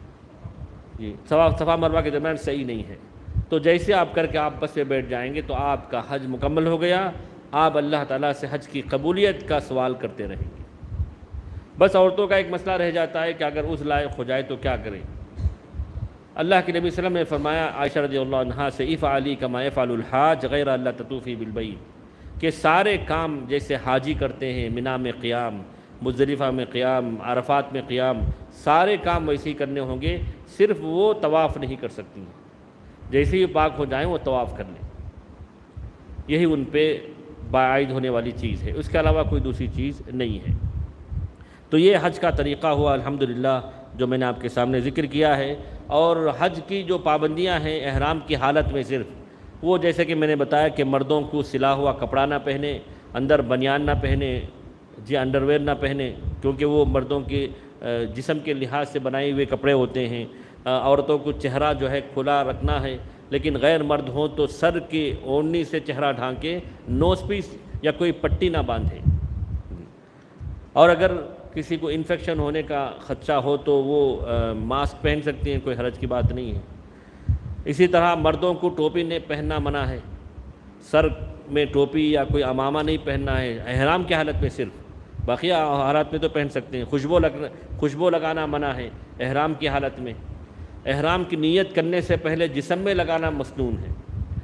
جی صفا صفا مروہ کے درمیان صحیح نہیں ہے. تو جیسے آپ کر کے آپ بس پہ بیٹھ جائیں گے تو آپ کا حج مکمل ہو گیا. آپ اللہ تعالیٰ سے حج کی قبولیت کا سوال کرتے رہیں گے. بس عورتوں کا ایک مسئلہ رہ جاتا ہے کہ اگر اس لائق ہو جائے تو کیا کریں. اللہ کے نبی صلی اللہ علیہ وسلم نے فرمایا عائشہ رضی اللہ عنہا سے، افعلی کما یفعل الحاج غیر اللہ تطوفی بالبیت، کہ سارے کام جیسے حاجی کرتے ہیں، منا میں قیام، مزدلفہ میں قیام، عرفات میں قیام، سارے کام ویسے ہی کرنے ہوں گے. صرف وہ طواف نہیں کر سکتی ہیں. جیسے ہی پاک ہو جائیں وہ طواف کر لیں. یہی ان پہ باعث ہونے والی چیز ہے، اس کے علاوہ کوئی دوسری چیز نہیں ہے. تو یہ حج کا طریقہ ہوا الحمدللہ جو میں نے آپ کے سامنے ذکر کیا ہے. اور حج کی جو پابندیاں ہیں احرام کی حالت میں، صرف وہ جیسے کہ میں نے بتایا کہ مردوں کو سلا ہوا کپڑا نہ پہنے، اندر بنیان نہ پہنے، جی انڈر ویئر نہ پہنے، کیونکہ وہ مردوں کے جسم کے لحاظ سے بنائے ہوئے کپڑے ہوتے ہیں. عورتوں کو چہرہ جو ہے کھلا رکھنا ہے، لیکن غیر مرد ہوں تو سر کی اوڑھنی سے چہرہ ڈھانکے، نوز پیس یا کوئی پٹی نہ باندھے. اور اگر کسی کو انفیکشن ہونے کا خدشہ ہو تو وہ ماسک پہن سکتے ہیں، کوئی حرج کی بات نہیں ہے. اسی طرح مردوں کو ٹوپی نہیں پہننا منع ہے، سر میں ٹوپی یا کوئی امامہ نہیں پہننا ہے احرام کی حالت میں. صرف باقی حالات میں تو پہن سکتے ہیں. خوشبو لگ خوشبو لگانا منع ہے احرام کی حالت میں. احرام کی نیت کرنے سے پہلے جسم میں لگانا مسنون ہے.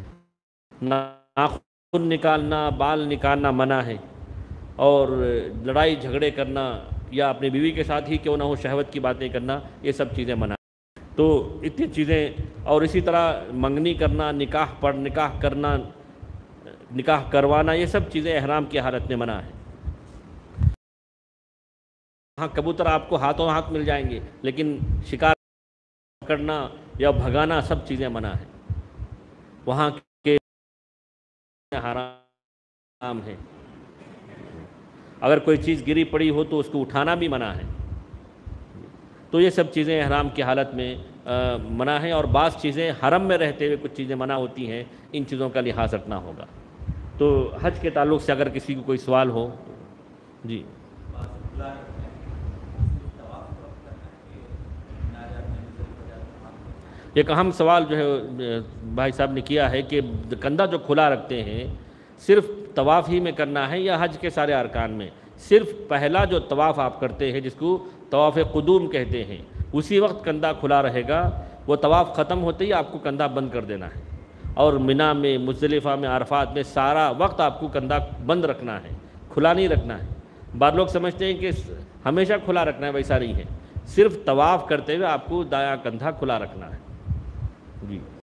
ناخن نکالنا، بال نکالنا منع ہے. اور لڑائی جھگڑے کرنا یا اپنی بیوی کے ساتھ ہی کیوں نہ ہو شہوت کی باتیں کرنا، یہ سب چیزیں منع ہیں. تو اتنی چیزیں، اور اسی طرح منگنی کرنا، نکاح پڑھ نکاح کرنا، نکاح کروانا، یہ سب چیزیں احرام کی حالت میں منع ہے. ہاں کبوتر آپ کو ہاتھوں ہاتھ مل جائیں گے، لیکن شکار کرنا یا بھگانا سب چیزیں منع ہیں. وہاں کے حرام ہے. اگر کوئی چیز گری پڑی ہو تو اس کو اٹھانا بھی منع ہے. تو یہ سب چیزیں احرام کی حالت میں منع ہیں. اور بعض چیزیں حرم میں رہتے ہوئے کچھ چیزیں منع ہوتی ہیں، ان چیزوں کا لحاظ رکھنا ہوگا. تو حج کے تعلق سے اگر کسی کو کوئی سوال ہو. جی ایک اہم سوال جو ہے بھائی صاحب نے کیا ہے کہ کندھا جو کھلا رکھتے ہیں صرف طواف ہی میں کرنا ہے یا حج کے سارے ارکان میں؟ صرف پہلا جو طواف آپ کرتے ہیں جس کو طواف قدوم کہتے ہیں، اسی وقت کندھا کھلا رہے گا. وہ طواف ختم ہوتے ہی آپ کو کندھا بند کر دینا ہے. اور منا میں، مزدلفہ میں، عرفات میں سارا وقت آپ کو کندھا بند رکھنا ہے، کھلا نہیں رکھنا ہے. بعض لوگ سمجھتے ہیں کہ ہمیشہ کھلا رکھنا ہے، ویسا نہیں ہے. صرف طواف کرتے ہوئے آپ کو دایاں کندھا کھلا رکھنا ہے. جی